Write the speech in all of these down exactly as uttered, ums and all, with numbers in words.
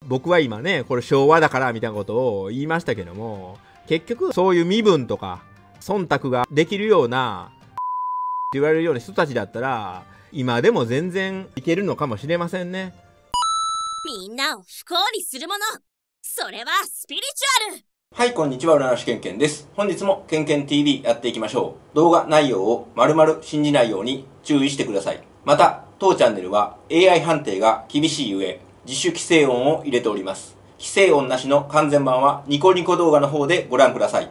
僕は今ね、これ昭和だからみたいなことを言いましたけども、結局そういう身分とか忖度ができるようなって言われるような人たちだったら今でも全然いけるのかもしれませんね。 みんなを不幸にするもの、それはスピリチュアル。 はい、こんにちは、占い師けんけんです。本日もけんけん ティーブイ やっていきましょう。動画内容を丸々信じないように注意してください。また、当チャンネルは エーアイ 判定が厳しいゆえ、自主規制音を入れております。規制音なしの完全版はニコニコ動画の方でご覧ください。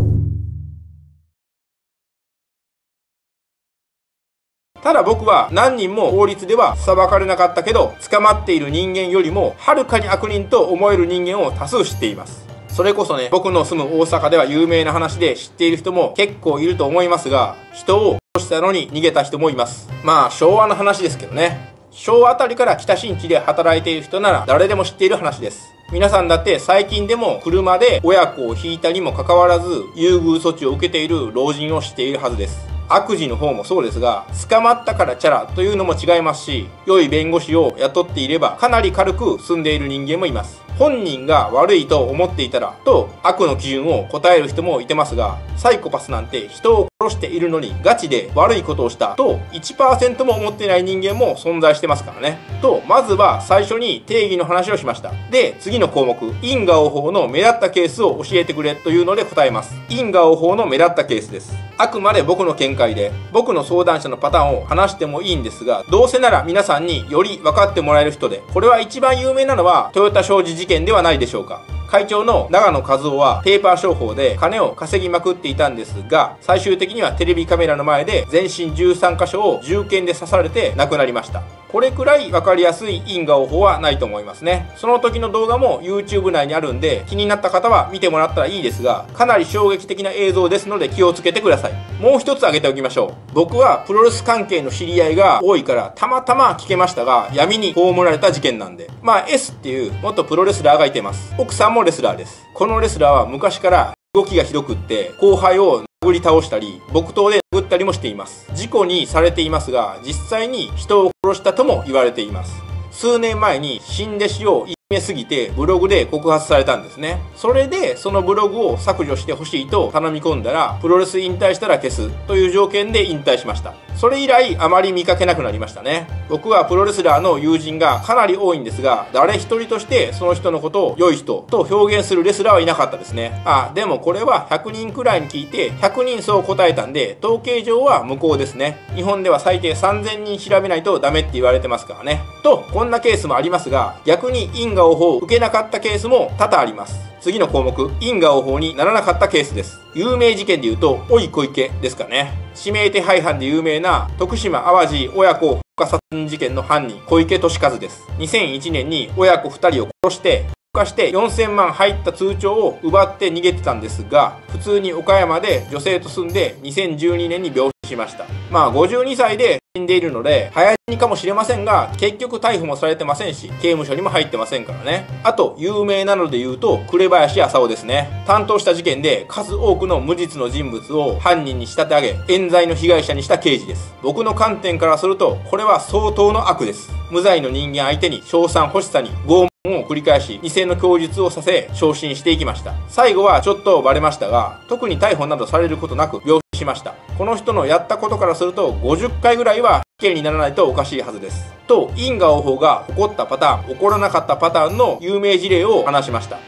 ただ僕は何人も法律では裁かれなかったけど、捕まっている人間よりもはるかに悪人と思える人間を多数知っています。それこそね、僕の住む大阪では有名な話で知っている人も結構いると思いますが、人を殺したのに逃げた人もいます。まあ昭和の話ですけどね。昭和あたりから北新地で働いている人なら誰でも知っている話です。皆さんだって最近でも車で親子を引いたにもかかわらず優遇措置を受けている老人を知っているはずです。悪事の方もそうですが、捕まったからチャラというのも違いますし、良い弁護士を雇っていればかなり軽く済んでいる人間もいます。本人が悪いと思っていたらと悪の基準を答える人もいてますが、サイコパスなんて人を殺しているのにガチで悪いことをしたと いちパーセント も思っていない人間も存在してますからね。と、まずは最初に定義の話をしました。で、次の項目、因果応報の目立ったケースを教えてくれというので答えます。因果応報の目立ったケースです。あくまで僕の見解で、僕の相談者のパターンを話してもいいんですが、どうせなら皆さんにより分かってもらえる人で、これは一番有名なのはトヨタ商事事件ではないでしょうか。会長の長野和夫はペーパー商法で金を稼ぎまくっていたんですが、最終的にはテレビカメラの前で全身じゅうさんかしょを銃剣で刺されて亡くなりました。これくらい分かりやすい因果応報はないと思いますね。その時の動画も YouTube 内にあるんで、気になった方は見てもらったらいいですが、かなり衝撃的な映像ですので気をつけてください。もう一つ挙げておきましょう。僕はプロレス関係の知り合いが多いからたまたま聞けましたが、闇に葬られた事件なんで。まあ S っていう元プロレスラーがいてます。奥さんもレスラーです。このレスラーは昔から動きがひどくって後輩を殴り倒したり木刀で殴ったりもしています。事故にされていますが、実際に人を殺したとも言われています。数年前に新弟子をいじめすぎてブログで告発されたんですね。それでそのブログを削除してほしいと頼み込んだら、プロレス引退したら消すという条件で引退しました。それ以来あまり見かけなくなりましたね。僕はプロレスラーの友人がかなり多いんですが、誰一人としてその人のことを良い人と表現するレスラーはいなかったですね。あ、でもこれはひゃくにんくらいに聞いてひゃくにんそう答えたんで、統計上は無効ですね。日本では最低さんぜんにん調べないとダメって言われてますからね。と、こんなケースもありますが、逆に因果応報を受けなかったケースも多々あります。次の項目、因果応報にならなかったケースです。有名事件で言うと、おい小池ですかね。指名手配犯で有名な徳島淡路親子放火殺人事件の犯人、小池俊和です。にせんいちねんに親子ふたりを殺して、放火してよんせんまん入った通帳を奪って逃げてたんですが、普通に岡山で女性と住んでにせんじゅうにねんに病死しました。まあごじゅうにさいで死んでいるので早死にかもしれませんが、結局逮捕もされてませんし刑務所にも入ってませんからね。あと有名なので言うと紅林浅尾ですね。担当した事件で数多くの無実の人物を犯人に仕立て上げ冤罪の被害者にした刑事です。僕の観点からするとこれは相当の悪です。無罪の人間相手に称賛欲しさに拷問を繰り返し偽の供述をさせ昇進していきました。最後はちょっとバレましたが、特に逮捕などされることなく病死しました。この人のやったことからするとごじゅっかいぐらいは死刑にならないとおかしいはずです。と、因果応報が起こったパターン、起こらなかったパターンの有名事例を話しました。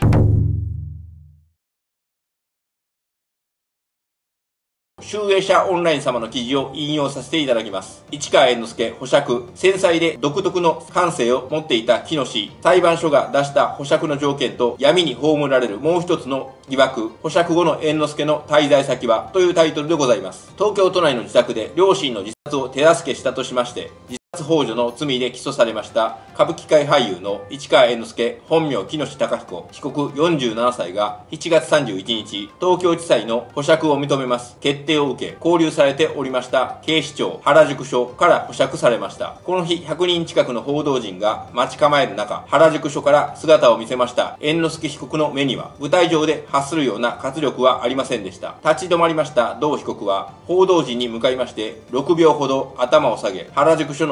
集英社オンライン様の記事を引用させていただきます。市川猿之助保釈、繊細で独特の感性を持っていた木下、裁判所が出した保釈の条件と闇に葬られるもう一つの疑惑、保釈後の猿之助の滞在先はというタイトルでございます。東京都内の自宅で両親の自殺を手助けしたとしまして、自殺幇助の罪で起訴されました歌舞伎界俳優の市川猿之助本名木下隆彦被告よんじゅうななさいがしちがつさんじゅういちにち東京地裁の保釈を認めます決定を受け勾留されておりました警視庁原宿署から保釈されました。この日ひゃくにん近くの報道陣が待ち構える中、原宿署から姿を見せました猿之助被告の目には舞台上で発するような活力はありませんでした。立ち止まりました同被告は報道陣に向かいましてろくびょうほど頭を下げ原宿署の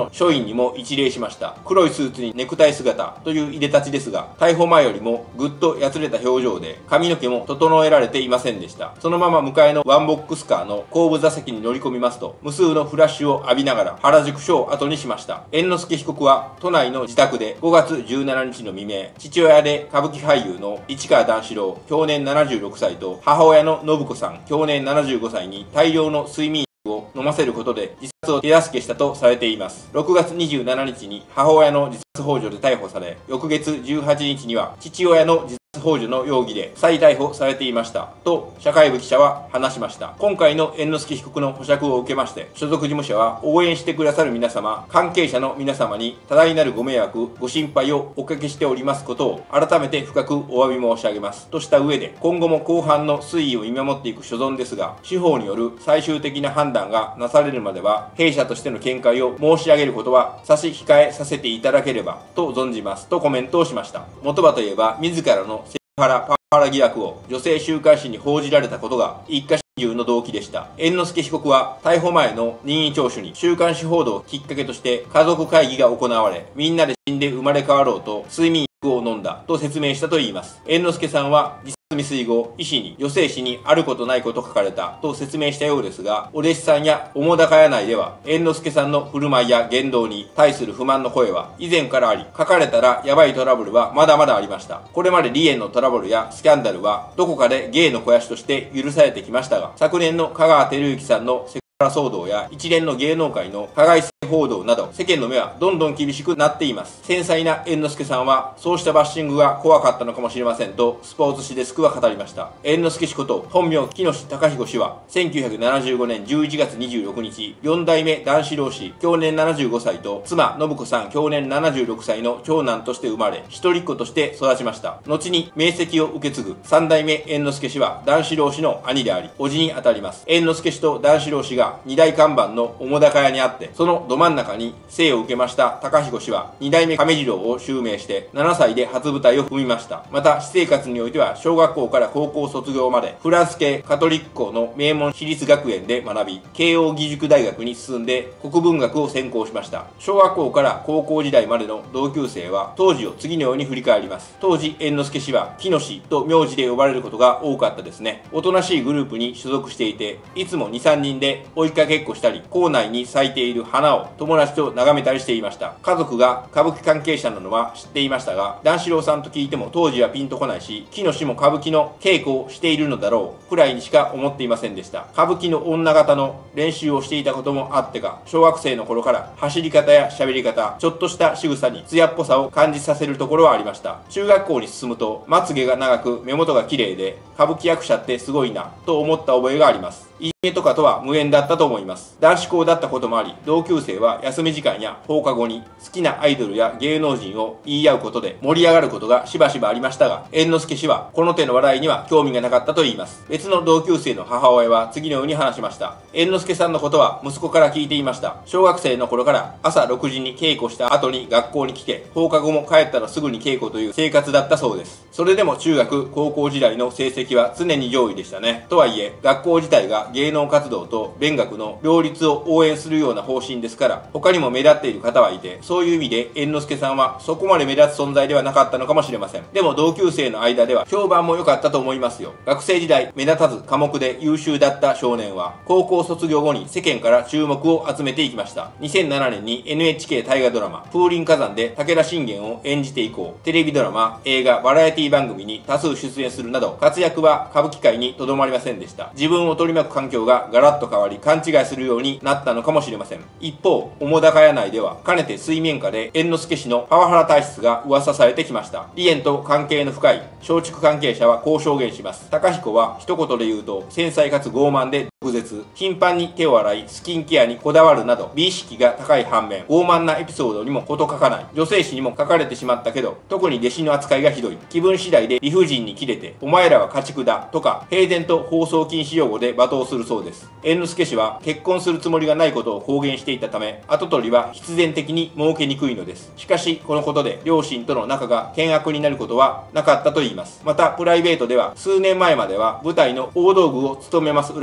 の署員にも一礼しました。黒いスーツにネクタイ姿といういでたちですが、逮捕前よりもぐっとやつれた表情で、髪の毛も整えられていませんでした。そのまま向かいのワンボックスカーの後部座席に乗り込みますと、無数のフラッシュを浴びながら原宿署を後にしました。猿之助被告は都内の自宅でごがつじゅうしちにちの未明、父親で歌舞伎俳優の市川段四郎、享年ななじゅうろくさいと母親の信子さん、享年ななじゅうごさいに大量の睡眠を飲ませることで自殺を手助けしたとされています。ろくがつにじゅうしちにちに母親の自殺幇助で逮捕され、翌月じゅうはちにちには父親の自殺幇助の容疑で再逮捕されていましたと社会部記者は話しました。今回の猿之助被告の保釈を受けまして、所属事務所は応援してくださる皆様、関係者の皆様に多大なるご迷惑ご心配をおかけしておりますことを改めて深くお詫び申し上げますとした上で、今後も公判の推移を見守っていく所存ですが、司法による最終的な判断がなされるまでは弊社としての見解を申し上げることは差し控えさせていただければと存じますとコメントをしました。元はといえば自らのセクハラパワハラ疑惑を女性週刊誌に報じられたことが一家心中の動機でした。猿之助被告は逮捕前の任意聴取に週刊誌報道をきっかけとして家族会議が行われ、みんなで死んで生まれ変わろうと睡眠薬を飲んだと説明したといいます。猿之助さんは自殺未遂後、医師に女性誌にあることないこと書かれたと説明したようですが、お弟子さんや澤瀉屋内では猿之助さんの振る舞いや言動に対する不満の声は以前からあり、書かれたらヤバいトラブルはまだまだありました。これまで梨園のトラブルやスキャンダルはどこかで芸の肥やしとして許されてきましたが、昨年の香川照之さんのセクハラ騒動や一連の芸能界の加害性報道など、世間の目はどんどん厳しくなっています。繊細な猿之助さんはそうしたバッシングが怖かったのかもしれませんとスポーツ紙デスクは語りました。猿之助氏こと本名喜熨斗孝彦氏はせんきゅうひゃくななじゅうごねんじゅういちがつにじゅうろくにち、よんだいめ段四郎氏享年ななじゅうごさいと妻信子さん享年ななじゅうろくさいの長男として生まれ、一人っ子として育ちました。後に名跡を受け継ぐさんだいめ猿之助氏は段四郎氏の兄であり叔父にあたります。猿之助氏と段四郎氏が二大看板の澤瀉屋にあって、そのど真ん中に生を受けました孝彦氏はにだいめ亀次郎を襲名してななさいで初舞台を踏みました。また私生活においては小学校から高校卒業までフランス系カトリック校の名門私立学園で学び、慶応義塾大学に進んで国文学を専攻しました。小学校から高校時代までの同級生は当時を次のように振り返ります。当時猿之助氏は喜熨斗と名字で呼ばれることが多かったですね。おとなしいグループに所属していて、いつもにさんにんで追いかけっこしたり、校内に咲いている花を友達と眺めたりしていました。家族が歌舞伎関係者なのは知っていましたが、段四郎さんと聞いても当時はピンとこないし、喜熨斗も歌舞伎の稽古をしているのだろうくらいにしか思っていませんでした。歌舞伎の女形の練習をしていたこともあってか、小学生の頃から走り方や喋り方、ちょっとした仕草に艶っぽさを感じさせるところはありました。中学校に進むとまつげが長く目元が綺麗で、歌舞伎役者ってすごいなと思った覚えがあります。いじめとかとは無縁だったと思います。男子校だったこともあり、同級生は休み時間や放課後に好きなアイドルや芸能人を言い合うことで盛り上がることがしばしばありましたが、猿之助氏はこの手の話題には興味がなかったと言います。別の同級生の母親は次のように話しました。猿之助さんのことは息子から聞いていました。小学生の頃から朝ろくじに稽古した後に学校に来て、放課後も帰ったらすぐに稽古という生活だったそうです。それでも中学高校時代の成績は常に上位でしたね。とはいえ学校自体が芸能活動と勉学の両立を応援するような方針ですから、他にも目立っている方はいて、そういう意味で猿之助さんはそこまで目立つ存在ではなかったのかもしれません。でも同級生の間では評判も良かったと思いますよ。学生時代目立たず科目で優秀だった少年は高校卒業後に世間から注目を集めていきました。にせんななねんに エヌエイチケー 大河ドラマ風林火山で武田信玄を演じて以降、テレビドラマ、映画、バラエティ番組に多数出演するなど活躍は歌舞伎界にとどまりませんでした。自分を取り巻く環境がガラッと変わり勘違いするようになったのかもしれません。一方、澤瀉屋内ではかねて水面下で猿之助氏のパワハラ体質が噂されてきました。梨園と関係の深い松竹関係者はこう証言します。孝彦は一言で言うと繊細かつ傲慢で毒舌、頻繁に手を洗いスキンケアにこだわるなど美意識が高い反面、傲慢なエピソードにも事欠かない。女性誌にも書かれてしまったけど、特に弟子の扱いがひどい。気分次第で理不尽に切れてお前らは家畜だとか平然と放送禁止用語で罵倒するそうです。猿之助氏は結婚するつもりがないことを公言していたため、跡取りは必然的に儲けにくいのです。しかしこのことで両親との仲が険悪になることはなかったといいます。またプライベートでは数年前までは舞台の大道具を務めます裏方と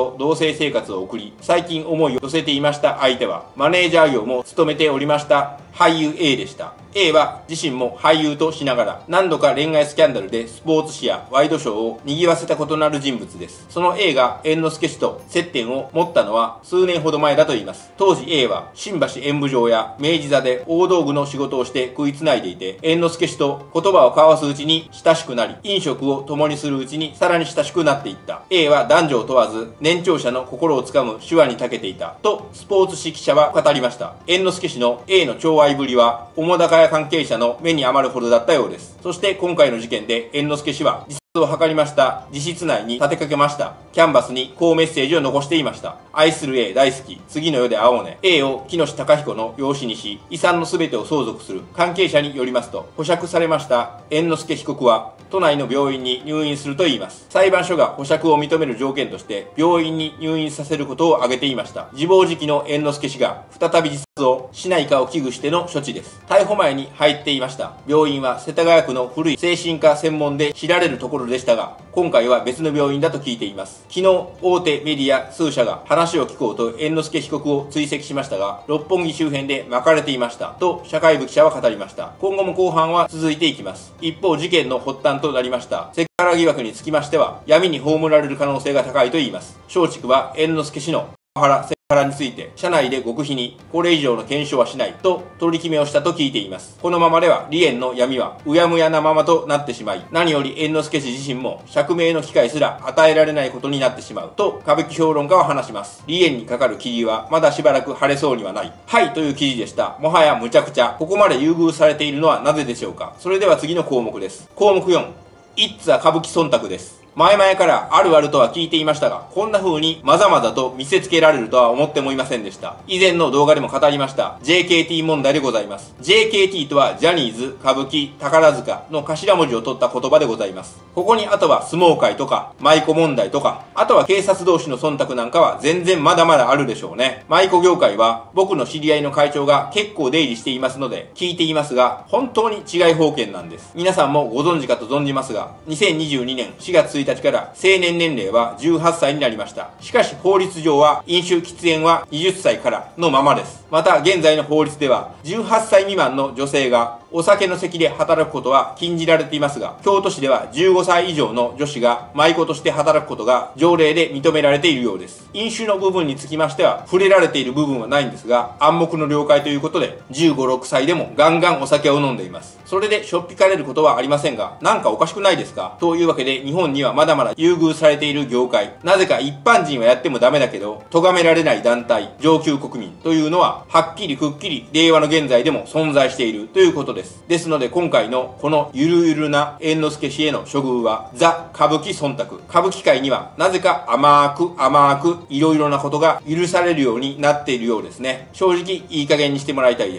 と同棲生活を送り、最近思いを寄せていました相手は、マネージャー業も務めておりました俳優 A でした。A は自身も俳優としながら何度か恋愛スキャンダルでスポーツ紙やワイドショーを賑わせたことのある人物です。その A が猿之助氏と接点を持ったのは数年ほど前だといいます。当時 A は新橋演舞場や明治座で大道具の仕事をして食いつないでいて、猿之助氏と言葉を交わすうちに親しくなり、飲食を共にするうちにさらに親しくなっていった。A は男女を問わず年長者の心をつかむ手話に長けていたとスポーツ紙記者は語りました。猿之助氏の A の寵愛ぶりは澤瀉屋関係者の目に余るほどだったようです。そして今回の事件で猿之助氏は自殺を図りました。自室内に立てかけましたキャンバスにこうメッセージを残していました。愛する A 大好き、次の世で会おうね。 A を木下隆彦の養子にし、遺産の全てを相続する。関係者によりますと、保釈されました猿之助被告は都内の病院に入院するといいます。裁判所が保釈を認める条件として病院に入院させることを挙げていました。自暴自棄の猿之助氏が再び自殺をしないかを危惧しての処置です。逮捕前に入っていました病院は世田谷区の古い精神科専門で知られるところでしたが、今回は別の病院だと聞いています。昨日大手メディア数社が話を聞こうと猿之助被告を追跡しましたが、六本木周辺で巻かれていましたと社会部記者は語りました。今後も公判は続いていきます。一方、事件の発端となりましたセクハラ疑惑につきましては闇に葬られる可能性が高いといいます。松竹は猿之助氏のパワハラセクハラについて社内で極秘にこれ以上の検証はしないと取り決めをしたと聞いています。このままでは梨園の闇はうやむやなままとなってしまい、何より猿之助氏自身も釈明の機会すら与えられないことになってしまうと歌舞伎評論家は話します。梨園にかかる霧はまだしばらく晴れそうにはない。はいという記事でした。もはやむちゃくちゃ。ここまで優遇されているのはなぜでしょうか。それでは次の項目です。項目よん、イッツァ歌舞伎忖度です。前々からあるあるとは聞いていましたが、こんな風にまざまざと見せつけられるとは思ってもいませんでした。以前の動画でも語りました ジェーケーティー 問題でございます。ジェーケーティー とはジャニーズ、歌舞伎、宝塚の頭文字を取った言葉でございます。ここにあとは相撲界とか、舞妓問題とか、あとは警察同士の忖度なんかは全然まだまだあるでしょうね。舞妓業界は僕の知り合いの会長が結構出入りしていますので聞いていますが、本当に違い方権なんです。皆さんもご存知かと存じますが、にせんにじゅうにねんしがつついたちから成年年齢はじゅうはっさいになりました。しかし法律上は飲酒喫煙ははたちからのままです。また現在の法律ではじゅうはっさい未満の女性がお酒の席で働くことは禁じられていますが、京都市ではじゅうごさい以上の女子が舞妓として働くことが条例で認められているようです。飲酒の部分につきましては触れられている部分はないんですが、暗黙の了解ということでじゅうご、ろくさいでもガンガンお酒を飲んでいます。それでしょっぴかれることはありませんが、なんかおかしくないですかというわけで、日本にはまだまだ優遇されている業界、なぜか一般人はやってもダメだけど咎められない団体、上級国民というのははっきりくっきり令和の現在でも存在しているということです。ですので今回のこのゆるゆるな猿之助氏への処遇はザ・歌舞伎忖度。歌舞伎界にはなぜか甘く甘くいろいろなことが許されるようになっているようですね。正直いい加減にしてもらいたいです。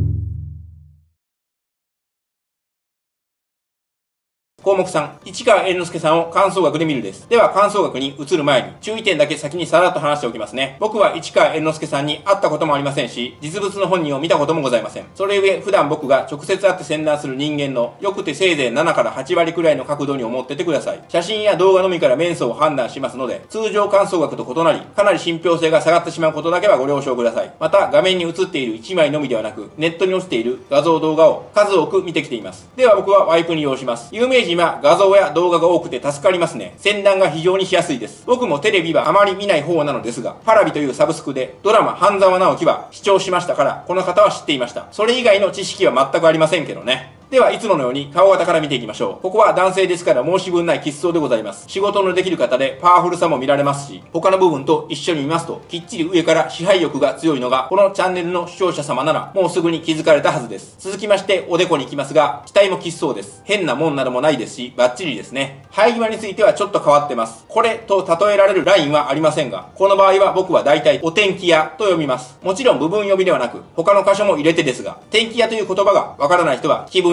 項目さん、市川猿之助さんを感想学で見るです。では感想学に移る前に注意点だけ先にさらっと話しておきますね。僕は市川猿之助さんに会ったこともありませんし、実物の本人を見たこともございません。それゆえ普段僕が直接会って宣断する人間のよくてせいぜいななからはちわりくらいの角度に思っててください。写真や動画のみから面相を判断しますので、通常感想学と異なりかなり信憑性が下がってしまうことだけはご了承ください。また画面に映っているいちまいのみではなく、ネットに落ちている画像動画を数多く見てきています。では僕はワイプに要します。有名人は画像や動画が多くて助かりますね。宣断が非常にしやすいです。僕もテレビはあまり見ない方なのですが、パラビというサブスクでドラマ半沢直樹は視聴しましたから、この方は知っていました。それ以外の知識は全くありませんけどね。ではいつものように顔型から見ていきましょう。ここは男性ですから申し分ない喫相でございます。仕事のできる方でパワフルさも見られますし、他の部分と一緒に見ますときっちり上から支配欲が強いのがこのチャンネルの視聴者様ならもうすぐに気づかれたはずです。続きましておでこに行きますが、額も喫相です。変なもんなどもないですしバッチリですね。生え際についてはちょっと変わってます。これと例えられるラインはありませんが、この場合は僕は大体お天気屋と読みます。もちろん部分呼びではなく他の箇所も入れてですが、天気屋という言葉がわからない人は気分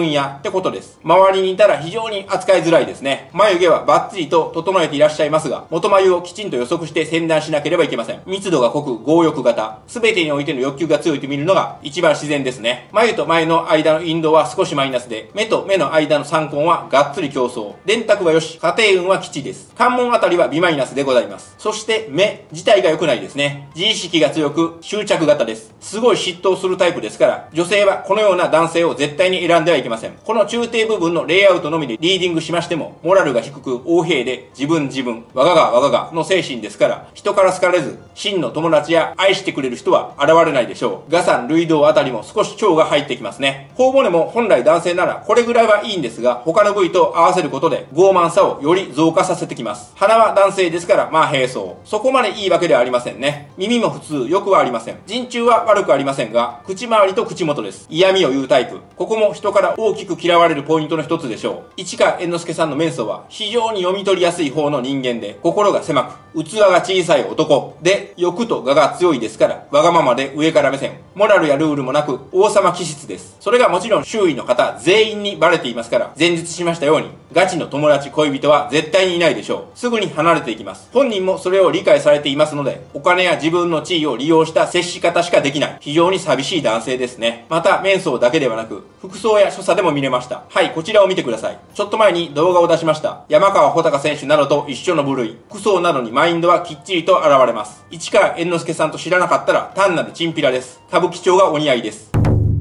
分野ってことです。周りにいたら非常に扱いづらいですね。眉毛はバッチリと整えていらっしゃいますが、元眉をきちんと予測して剪断しなければいけません。密度が濃く強欲型。すべてにおいての欲求が強いと見るのが一番自然ですね。眉と眉の間の陰動は少しマイナスで、目と目の間の三根はがっつり競争。電卓はよし、家庭運は吉です。関門あたりは微マイナスでございます。そして目自体が良くないですね。自意識が強く執着型です。すごい嫉妬するタイプですから、女性はこのような男性を絶対に選んではいけません。この中低部分のレイアウトのみでリーディングしましても、モラルが低く横柄で自分自分、我がが我ががの精神ですから、人から好かれず、真の友達や愛してくれる人は現れないでしょう。ガサン、類動あたりも少し腸が入ってきますね。頬骨も本来男性ならこれぐらいはいいんですが、他の部位と合わせることで傲慢さをより増加させてきます。鼻は男性ですから、まあ並走。そこまでいいわけではありませんね。耳も普通、よくはありません。人中は悪くありませんが、口周りと口元です。嫌味を言うタイプ。ここも人から大きく嫌われるポイントの一つでしょう。市川猿之助さんの面相は非常に読み取りやすい方の人間で、心が狭く、器が小さい男で、欲と我が強いですから、わがままで上から目線。モラルやルールもなく、王様気質です。それがもちろん周囲の方全員にバレていますから、前述しましたように、ガチの友達恋人は絶対にいないでしょう。すぐに離れていきます。本人もそれを理解されていますので、お金や自分の地位を利用した接し方しかできない。非常に寂しい男性ですね。また、面相だけではなく、服装や所作でも見れました。はい、こちらを見てください。ちょっと前に動画を出しました。山川穂高選手などと一緒の部類。服装などにマインドはきっちりと現れます。市川猿之助さんと知らなかったら単なるチンピラです。歌舞伎町がお似合いです。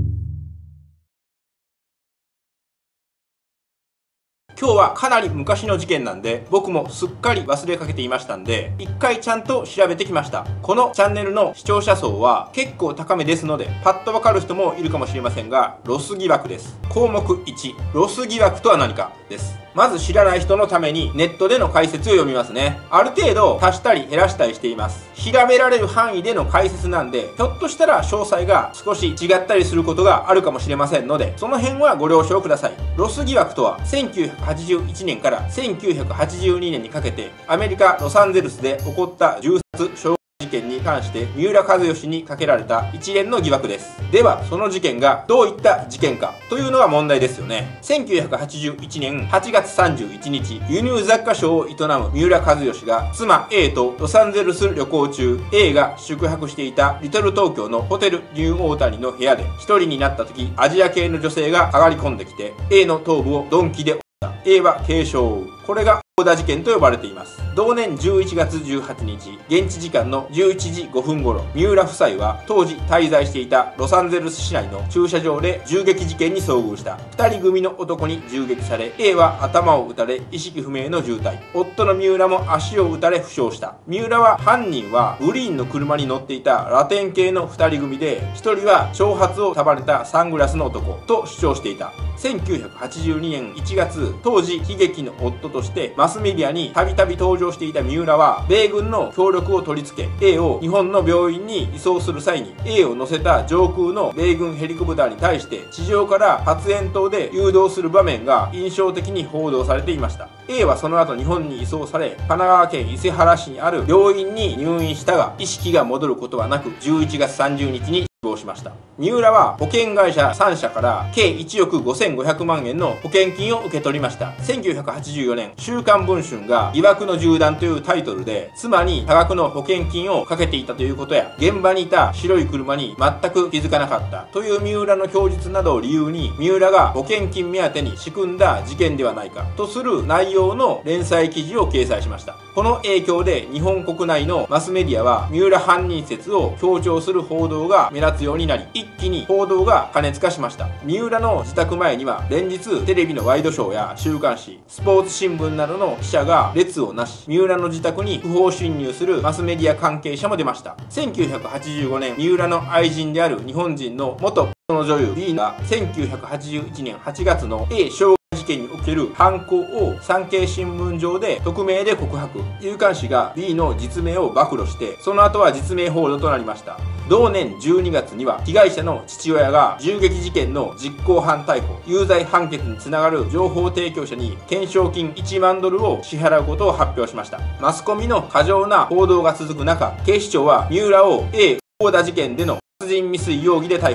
今日はかなり昔の事件なんで、僕もすっかり忘れかけていましたんで、一回ちゃんと調べてきました。このチャンネルの視聴者層は結構高めですので、パッとわかる人もいるかもしれませんが、ロス疑惑です。項目いち、ロス疑惑とは何かです。まず知らない人のためにネットでの解説を読みますね。ある程度足したり減らしたりしています。調べられる範囲での解説なんで、ひょっとしたら詳細が少し違ったりすることがあるかもしれませんので、その辺はご了承ください。ロス疑惑とは、せんきゅうひゃくはちじゅういちねんからせんきゅうひゃくはちじゅうにねんにかけて、アメリカ・ロサンゼルスで起こった銃殺傷害事件に関して三浦知良にかけられた一連の疑惑です。では、その事件がどういった事件かというのが問題ですよね。せんきゅうひゃくはちじゅういちねんはちがつさんじゅういちにち、輸入雑貨商を営む三浦知良が妻 A とロサンゼルス旅行中、A が宿泊していたリトル東京のホテルニューオータニの部屋で一人になった時、アジア系の女性が上がり込んできて A の頭部を鈍器で折った。 A は軽傷を負う。これが殴打事件と呼ばれています。同年じゅういちがつじゅうはちにち、現地時間のじゅういちじごふん頃、三浦夫妻は当時滞在していたロサンゼルス市内の駐車場で銃撃事件に遭遇した。ふたり組の男に銃撃され、A は頭を撃たれ意識不明の重体。夫の三浦も足を撃たれ負傷した。三浦は犯人はグリーンの車に乗っていたラテン系のふたり組で、ひとりは長髪を束ねたサングラスの男と主張していた。せんきゅうひゃくはちじゅうにねんいちがつ、当時悲劇の夫としてマスメディアにたびたび登場していた三浦は、米軍の協力を取り付け A を日本の病院に移送する際に A を乗せた上空の米軍ヘリコプターに対して地上から発煙筒で誘導する場面が印象的に報道されていました。 A はその後日本に移送され、神奈川県伊勢原市にある病院に入院したが、意識が戻ることはなくじゅういちがつさんじゅうにちに死亡しました。三浦は保険会社さんしゃから計いちおくごせんごひゃくまんえんの保険金を受け取りました。せんきゅうひゃくはちじゅうよねん、週刊文春が疑惑の銃弾というタイトルで、妻に多額の保険金をかけていたということや、現場にいた白い車に全く気づかなかったという三浦の供述などを理由に、三浦が保険金目当てに仕組んだ事件ではないかとする内容の連載記事を掲載しました。この影響で日本国内のマスメディアは三浦犯人説を強調する報道が目立つようになり、一気に報道が過熱化しました。三浦の自宅前には連日テレビのワイドショーや週刊誌、スポーツ新聞などの記者が列をなし、三浦の自宅に不法侵入するマスメディア関係者も出ました。せんきゅうひゃくはちじゅうごねん、三浦の愛人である日本人の元の女優 B がせんきゅうひゃくはちじゅういちねんはちがつの A 傷害事件における犯行を産経新聞上で匿名で告白。夕刊誌が B の実名を暴露して、その後は実名報道となりました。同年じゅうにがつには被害者の父親が銃撃事件の実行犯逮捕、有罪判決につながる情報提供者に懸賞金いちまんドルを支払うことを発表しました。マスコミの過剰な報道が続く中、警視庁は三浦を A 殴打事件での殺人未遂容疑で逮捕。そ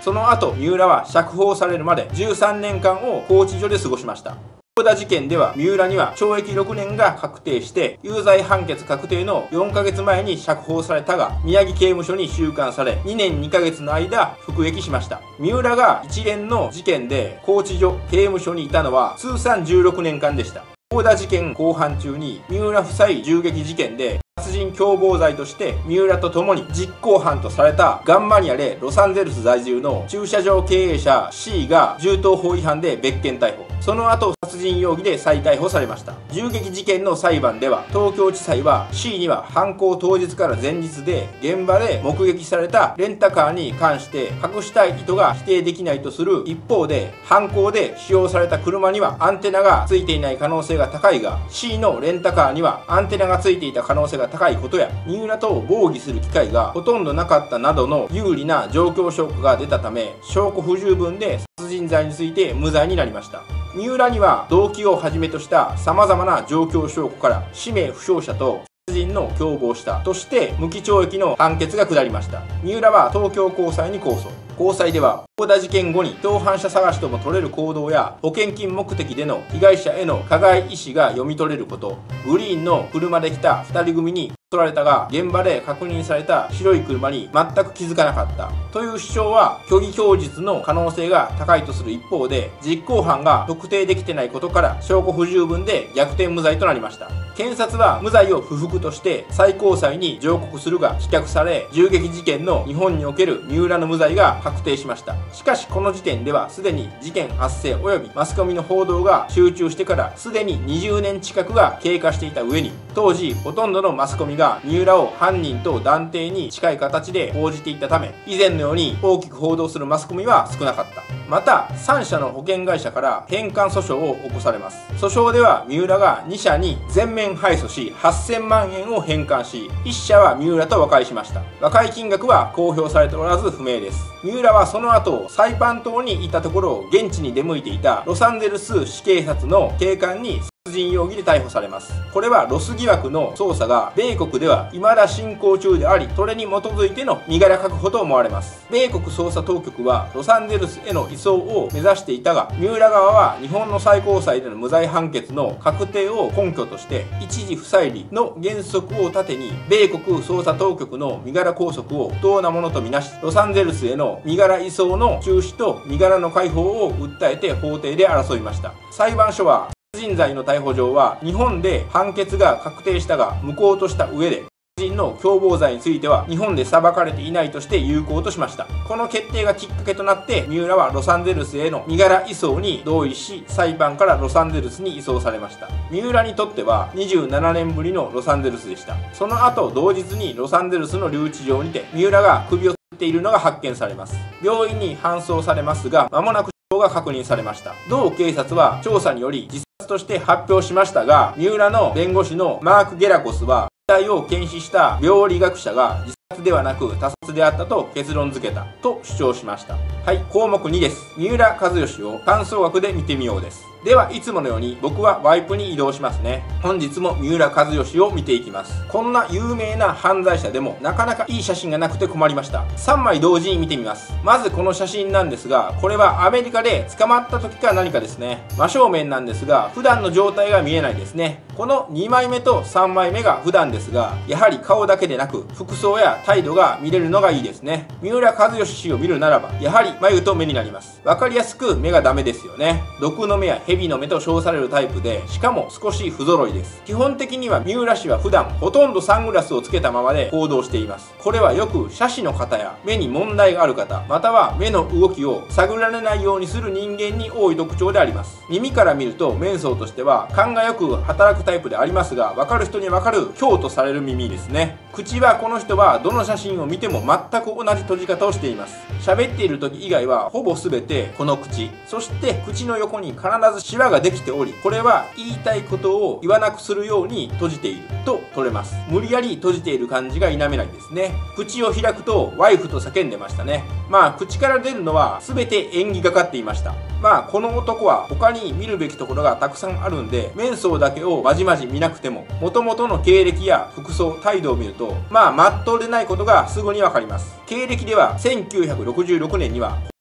その後、三浦は釈放されるまでじゅうさんねんかんを拘置所で過ごしました。大田事件では三浦にはちょうえきろくねんが確定して有罪判決確定のよんかげつまえに釈放されたが、宮城刑務所に収監されにねんにかげつの間服役しました。三浦が一連の事件で拘置所刑務所にいたのは通算じゅうろくねんかんでした。大田事件公判中に三浦夫妻銃撃事件で殺人共謀罪として三浦と共に実行犯とされたガンマニアでロサンゼルス在住の駐車場経営者 C が銃刀法違反で別件逮捕。その後殺人容疑で再逮捕されました。銃撃事件の裁判では東京地裁は C には犯行当日から前日で現場で目撃されたレンタカーに関して隠したい意図が否定できないとする一方で、犯行で使用された車にはアンテナがついていない可能性が高いが C のレンタカーにはアンテナがついていた可能性が高いことや、三浦と合議する機会がほとんどなかったなどの有利な状況証拠が出たため、証拠不十分で殺人罪について無罪になりました。三浦には動機をはじめとした様々な状況証拠から氏名不詳者と殺人の共謀したとして無期懲役の判決が下りました。三浦は東京高裁に控訴。高裁では大田事件後に共犯者探しとも取れる行動や保険金目的での被害者への加害意思が読み取れること、グリーンの車で来たふたり組に取られたが現場で確認された白い車に全く気づかなかったという主張は虚偽供述の可能性が高いとする一方で、実行犯が特定できてないことから証拠不十分で逆転無罪となりました。検察は無罪を不服として最高裁に上告するが棄却され、銃撃事件の日本における三浦の無罪が確定しました。しかしこの時点ではすでに事件発生及びマスコミの報道が集中してからすでににじゅうねん近くが経過していた上に、当時ほとんどのマスコミが三浦を犯人と断定に近い形で報じていたため、以前のように大きく報道するマスコミは少なかった。またさんしゃの保険会社から返還訴訟を起こされます。訴訟では三浦がにしゃに全面敗訴しはっせんまんえんを返還し、いっしゃは三浦と和解しました。和解金額は公表されておらず不明です。三浦はその後サイパン島にいたところを現地に出向いていたロサンゼルス市警察の警官に殺人容疑で逮捕されます。これはロス疑惑の捜査が米国では未だ進行中であり、それに基づいての身柄確保と思われます。米国捜査当局はロサンゼルスへの移送を目指していたが、三浦側は日本の最高裁での無罪判決の確定を根拠として一時不再理の原則を盾に米国捜査当局の身柄拘束を不当なものとみなし、ロサンゼルスへの身柄移送の中止と身柄の解放を訴えて法廷で争いました。裁判所は殺人罪の逮捕状は日本で判決が確定したが無効とした上で、殺人の共謀罪については日本で裁かれていないとして有効としました。この決定がきっかけとなって三浦はロサンゼルスへの身柄移送に同意し、裁判からロサンゼルスに移送されました。三浦にとってはにじゅうななねんぶりのロサンゼルスでした。その後同日にロサンゼルスの留置場にて三浦が首をつっているのが発見されます。病院に搬送されますが間もなく死亡が確認されました。同警察は調査により自殺として発表しましたが、三浦の弁護士のマーク・ゲラコスは遺体を検視した病理学者が自殺ではなく他殺であったと結論付けたと主張しました。はい、項目にです。三浦知良を感想学で見てみようです。ではいつものように僕はワイプに移動しますね。本日も三浦知良を見ていきます。こんな有名な犯罪者でもなかなかいい写真がなくて困りました。さんまい同時に見てみます。まずこの写真なんですが、これはアメリカで捕まった時か何かですね。真正面なんですが普段の状態が見えないですね。このにまいめとさんまいめが普段ですが、やはり顔だけでなく服装や態度が見れるのがいいですね。三浦知良氏を見るならばやはり眉と目になります。わかりやすく目がダメですよね。毒の目や蛇の目と称されるタイプで、しかも少し不揃いです。基本的には三浦氏は普段ほとんどサングラスをつけたままで行動しています。これはよく斜視の方や目に問題がある方、または目の動きを探られないようにする人間に多い特徴であります。耳から見ると面相としては勘がよく働くタイプでありますが、分かる人に分かる強とされる耳ですね。口はこの人はどの写真を見ても全く同じ閉じ方をしています。喋っている時以外はほぼ全てこの口、そして口の横に必ずシワができており、これは言いたいことを言わなくするように閉じていると取れます。無理やり閉じている感じが否めないですね。口を開くとワイフと叫んでましたね。まあ口から出るのは全て演技がかっていました。まあこの男は他に見るべきところがたくさんあるんで、面相だけをまじまじ見なくても元々の経歴や服装態度を見るとまあ真っ当でないことがすぐにわかります。経歴ではせんきゅうひゃくろくじゅうろくねんには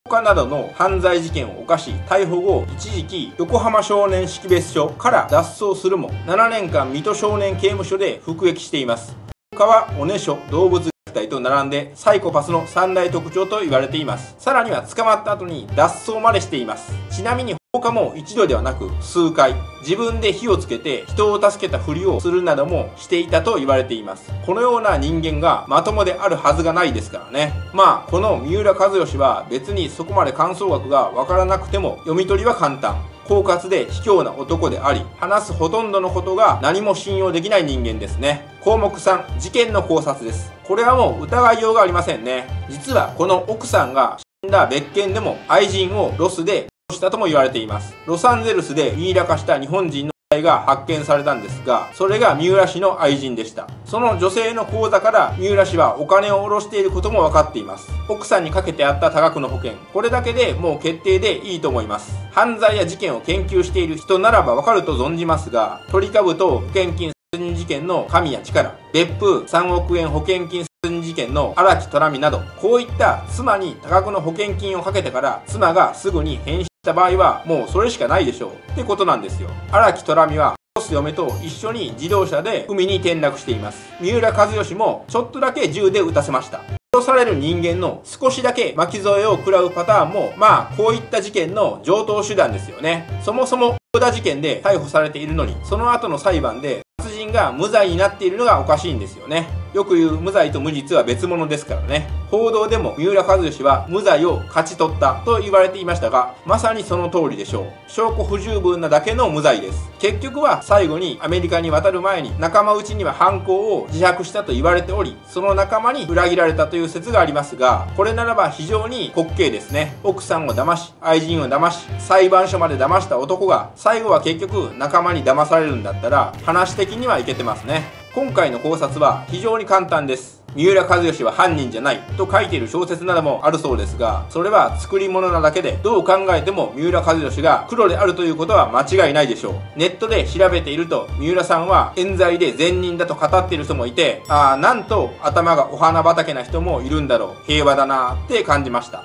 放火などの犯罪事件を犯し、逮捕後、一時期横浜少年識別所から脱走するも、ななねんかん水戸少年刑務所で服役しています。他はおねしょ、動物虐待と並んでサイコパスの三大特徴と言われています。さらには捕まった後に脱走までしています。ちなみに放火も一度ではなく数回、自分で火をつけて人を助けたふりをするなどもしていたと言われています。このような人間がまともであるはずがないですからね。まあこの三浦知良は別にそこまで感想学がわからなくても読み取りは簡単。狡猾で卑怯な男であり、話すほとんどのことが何も信用できない人間ですね。項目さん、事件の考察です。これはもう疑いようがありませんね。実はこの奥さんが死んだ別件でも愛人をロスで殺したとも言われています。ロサンゼルスでミイラ化した日本人の遺体が発見されたんですが、それが三浦氏の愛人でした。その女性の口座から三浦氏はお金を下ろしていることも分かっています。奥さんにかけてあった多額の保険、これだけでもう決定でいいと思います。犯罪や事件を研究している人ならば分かると存じますが、トリカブト保険金殺人事件の神谷力、別府さんおくえん保険金殺人事件の荒木虎美など、こういった妻に多額の保険金をかけてから妻がすぐに返信した場合はもうそれしかないでしょうってことなんですよ。荒木虎美は嫁と一緒に自動車で海に転落しています。三浦知良もちょっとだけ銃で撃たせました。殺される人間の少しだけ巻き添えを食らうパターンも、まあこういった事件の常套手段ですよね。そもそも殴打事件で逮捕されているのに、その後の裁判で殺人が無罪になっているのがおかしいんですよね。よく言う無罪と無実は別物ですからね。報道でも三浦知良は無罪を勝ち取ったと言われていましたが、まさにその通りでしょう。証拠不十分なだけの無罪です。結局は最後にアメリカに渡る前に仲間内には犯行を自白したと言われており、その仲間に裏切られたという説がありますが、これならば非常に滑稽ですね。奥さんを騙し、愛人を騙し、裁判所まで騙した男が最後は結局仲間に騙されるんだったら話的にはいけてますね。今回の考察は非常に簡単です。三浦知良は犯人じゃないと書いている小説などもあるそうですが、それは作り物なだけで、どう考えても三浦知良が黒であるということは間違いないでしょう。ネットで調べていると、三浦さんは冤罪で善人だと語っている人もいて、ああ、なんと頭がお花畑な人もいるんだろう、平和だなーって感じました。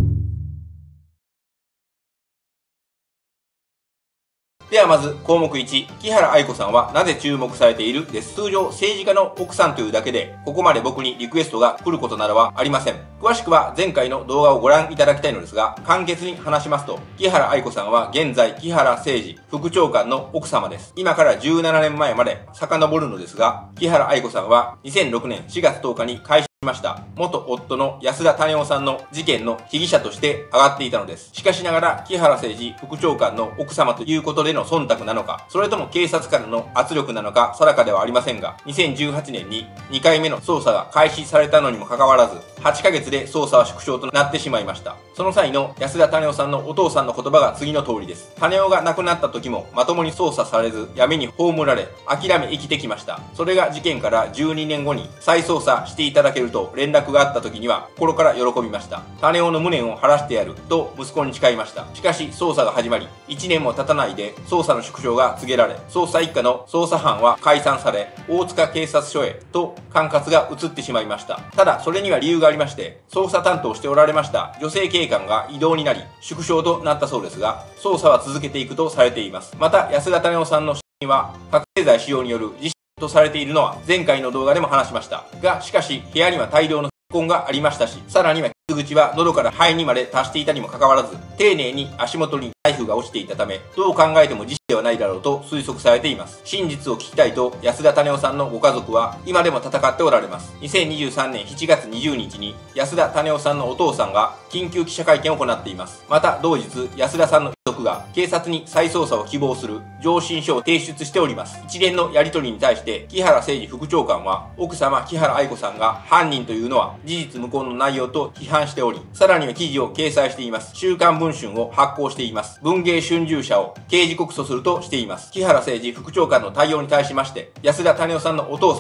ではまず項目いち、木原愛子さんはなぜ注目されているです。通常政治家の奥さんというだけで、ここまで僕にリクエストが来ることなどはありません。詳しくは前回の動画をご覧いただきたいのですが、簡潔に話しますと、木原愛子さんは現在木原誠二副長官の奥様です。今からじゅうななねんまえまで遡るのですが、木原愛子さんはにせんろくねんしがつとおかに会社ました元夫の安田種夫さんの事件の被疑者として上がっていたのです。しかしながら木原誠二副長官の奥様ということでの忖度なのか、それとも警察からの圧力なのか定かではありませんが、にせんじゅうはちねんににかいめの捜査が開始されたのにもかかわらず、はちかげつで捜査は縮小となってしまいました。その際の安田種夫さんのお父さんの言葉が次の通りです。種夫が亡くなった時もまともに捜査されず闇に葬られ、諦め生きてきました。それが事件からじゅうにねんごに再捜査していただけると連絡があった時には心から喜びました。種夫の無念を晴らしてやると息子に誓いました。しかし捜査が始まり、いちねんも経たないで捜査の縮小が告げられ、捜査一課の捜査班は解散され、大塚警察署へと管轄が移ってしまいました。ただそれには理由がありまして、捜査担当しておられました女性警官が異動になり縮小となったそうですが、捜査は続けていくとされています。また安田種夫さんの死因は覚醒剤使用による自死とされているのは前回の動画でも話しましたが、しかし部屋には大量の血痕がありましたし、さらには傷口は喉から肺にまで達していたにもかかわらず、丁寧に足元にナイフが落ちていたため、どう考えても自死ではないだろうと推測されています。真実を聞きたいと安田種夫さんのご家族は今でも戦っておられます。にせんにじゅうさんねんしちがつにじゅうにちに安田種夫さんのお父さんが緊急記者会見を行っています。また同日、安田さんの遺族が警察に再捜査を希望する上申書を提出しております。一連のやり取りに対して木原誠二副長官は、奥様木原愛子さんが犯人というのは事実無根の内容と批判しており、さらには記事を掲載しています。週刊文春を発行しています。文藝春秋社を刑事告訴するとしています。木原誠二副長官の対応に対しまして、安田種夫さんのお父さんと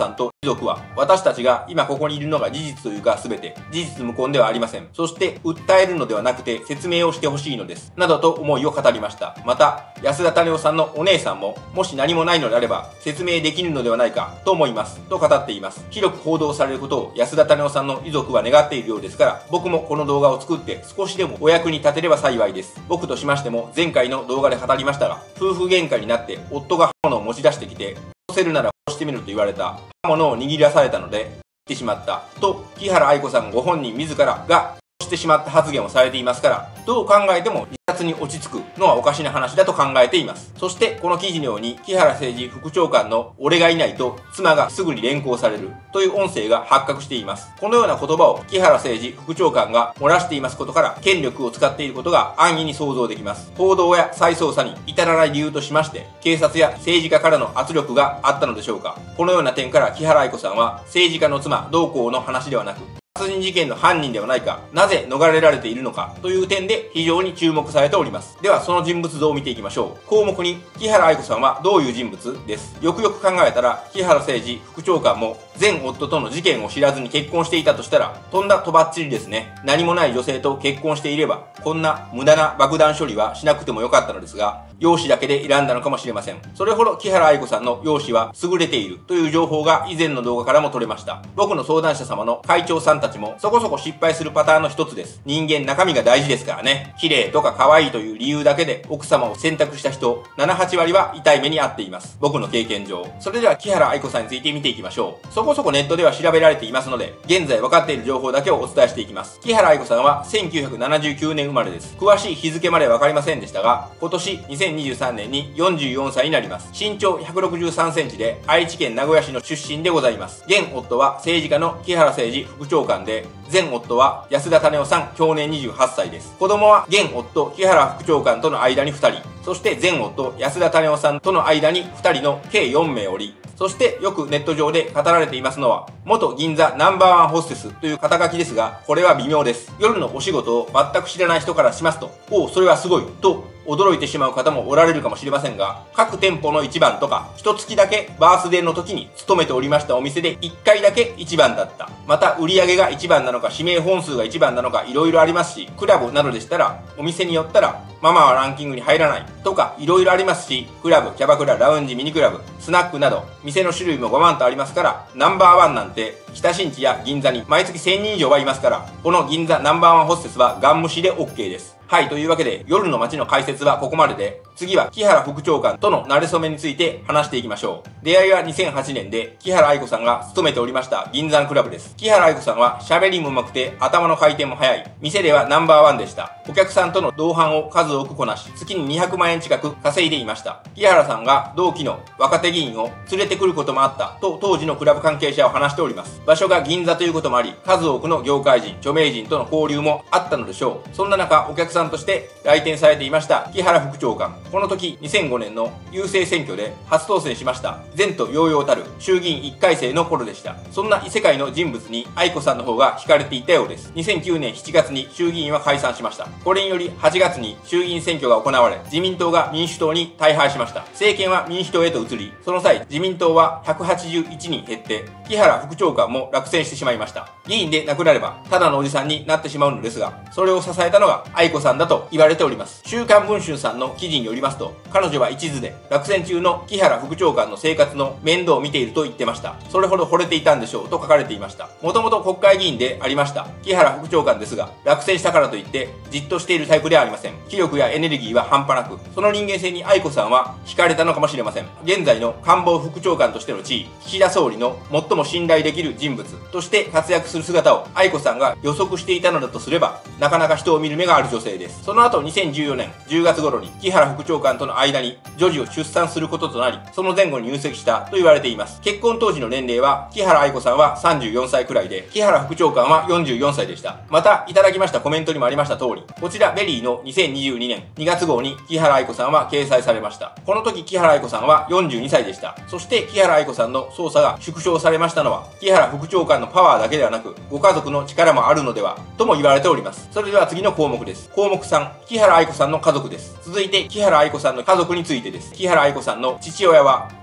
遺族は、私たちが今ここにいるのが事実というか全て事実無根ではありません。そして訴えるのではなくて説明をしてほしいのです。などと思いを語りました。また、安田種夫さんのお姉さんも、もし何もないのであれば説明できるのではないかと思います。と語っています。広く報道されることを安田種夫さんの遺族は願っているようですから、僕もこの動画を作って少しでもお役に立てれば幸いです。僕としましても前回の動画で語りましたが、夫婦喧嘩になって夫が刃物を持ち出してきて、殺せるなら殺してみると言われた。刃物を握らされたので、ってしまった。と、木原愛子さんご本人自らがしてしまった発言をされていますから、どう考えても自殺に落ち着くのはおかしな話だと考えています。そしてこの記事のように木原誠二副長官の俺がいないと妻がすぐに連行されるという音声が発覚しています。このような言葉を木原誠二副長官が漏らしていますことから権力を使っていることが安易に想像できます。報道や再捜査に至らない理由としまして警察や政治家からの圧力があったのでしょうか。このような点から木原愛子さんは政治家の妻同行の話ではなく殺人事件の犯人ではないか、なぜ逃れられているのかという点で非常に注目されております。ではその人物像を見ていきましょう。項目に木原愛子さんはどういう人物です。よくよく考えたら木原誠二副長官も前夫との事件を知らずに結婚していたとしたらとんだとばっちりですね。何もない女性と結婚していればこんな無駄な爆弾処理はしなくてもよかったのですが、容姿だけで選んだのかもしれません。それほど木原愛子さんの容姿は優れているという情報が以前の動画からも取れました。僕の相談者様の会長さんたちもそこそこ失敗するパターンの一つです。人間中身が大事ですからね。綺麗とか可愛いという理由だけで奥様を選択した人、なな、はちわりは痛い目に遭っています。僕の経験上。それでは木原愛子さんについて見ていきましょう。そこそこネットでは調べられていますので、現在分かっている情報だけをお伝えしていきます。木原愛子さんはせんきゅうひゃくななじゅうきゅうねん生まれです。詳しい日付までは分かりませんでしたが、今年にせんにじゅうさんねんによんじゅうよんさいになります。身長ひゃくろくじゅうさんセンチで愛知県名古屋市の出身でございます。現夫は政治家の木原誠二副長官で、前夫は安田種夫さん、享年にじゅうはっさいです。子供は現夫木原副長官との間にふたり、そして前夫安田種夫さんとの間にふたりの計よんめいおり、そしてよくネット上で語られていますのは、元銀座ナンバーワンホステスという肩書きですが、これは微妙です。夜のお仕事を全く知らない人からしますと、おお、それはすごい、と驚いてしまう方もおられるかもしれませんが、各店舗の一番とか、一月だけバースデーの時に勤めておりましたお店でいっかいだけ一番だった。また売り上げが一番なのか、指名本数が一番なのか、いろいろありますし、クラブなどでしたら、お店によったら、ママはランキングに入らないとか、いろいろありますし、クラブ、キャバクラ、ラウンジ、ミニクラブ、スナックなど、店の種類もごまんとありますから、ナンバーワンなんて、北新地や銀座に毎月せんにん以上はいますから、この銀座ナンバーワンホステスはガン無視で オーケー です。はい、というわけで、夜の街の解説はここまでで、次は木原副長官との馴れ初めについて話していきましょう。出会いはにせんはちねんで、木原愛子さんが勤めておりました銀座のクラブです。木原愛子さんは喋りも上手くて頭の回転も速い。店ではナンバーワンでした。お客さんとの同伴を数多くこなし、月ににひゃくまんえん近く稼いでいました。木原さんが同期の若手議員を連れてくることもあったと当時のクラブ関係者は話しております。場所が銀座ということもあり、数多くの業界人、著名人との交流もあったのでしょう。そんな中、お客さんとして来店されていました木原副長官。この時、にせんごねんの郵政選挙で初当選しました。前途洋々たる衆議院いっかい生の頃でした。そんな異世界の人物に愛子さんの方が惹かれていたようです。にせんきゅうねんしちがつに衆議院は解散しました。これによりはちがつに衆議院選挙が行われ、自民党が民主党に大敗しました。政権は民主党へと移り、その際、自民党はひゃくはちじゅういちにん減って、木原副長官も落選してしまいました。議員でなくなれば、ただのおじさんになってしまうのですが、それを支えたのが愛子さんだと言われております。週刊文春さんの記事によりますと、彼女は一途で、落選中の木原副長官の生活の面倒を見ていると言ってました。それほど惚れていたんでしょうと書かれていました。もともと国会議員でありました。木原副長官ですが、落選したからといって、じっとしているタイプではありません。気力やエネルギーは半端なく、その人間性に愛子さんは惹かれたのかもしれません。現在の官房副長官としての地位、岸田総理の最も信頼できる人物として活躍する姿を愛子さんが予測していたのだとすれば、なかなか人を見る目がある女性です。その後にせんじゅうよねんじゅうがつ頃に木原副長官との間に女児を出産することとなり、その前後に入籍したと言われています。結婚当時の年齢は木原愛子さんはさんじゅうよんさいくらいで、木原副長官はよんじゅうよんさいでした。またいただきましたコメントにもありました通り、こちらベリーのにせんにじゅうにねんにがつ号に木原愛子さんは掲載されました。この時木原愛子さんはよんじゅうにさいでした。そして木原愛子さんの捜査が縮小されましたのは、木原副長官のパワーだけではなく、ご家族の力もあるのではとも言われております。それでは次の項目です。項目さん、木原愛子さんの家族です。続いて木原愛子さんの家族についてです。木原愛子さんの父親は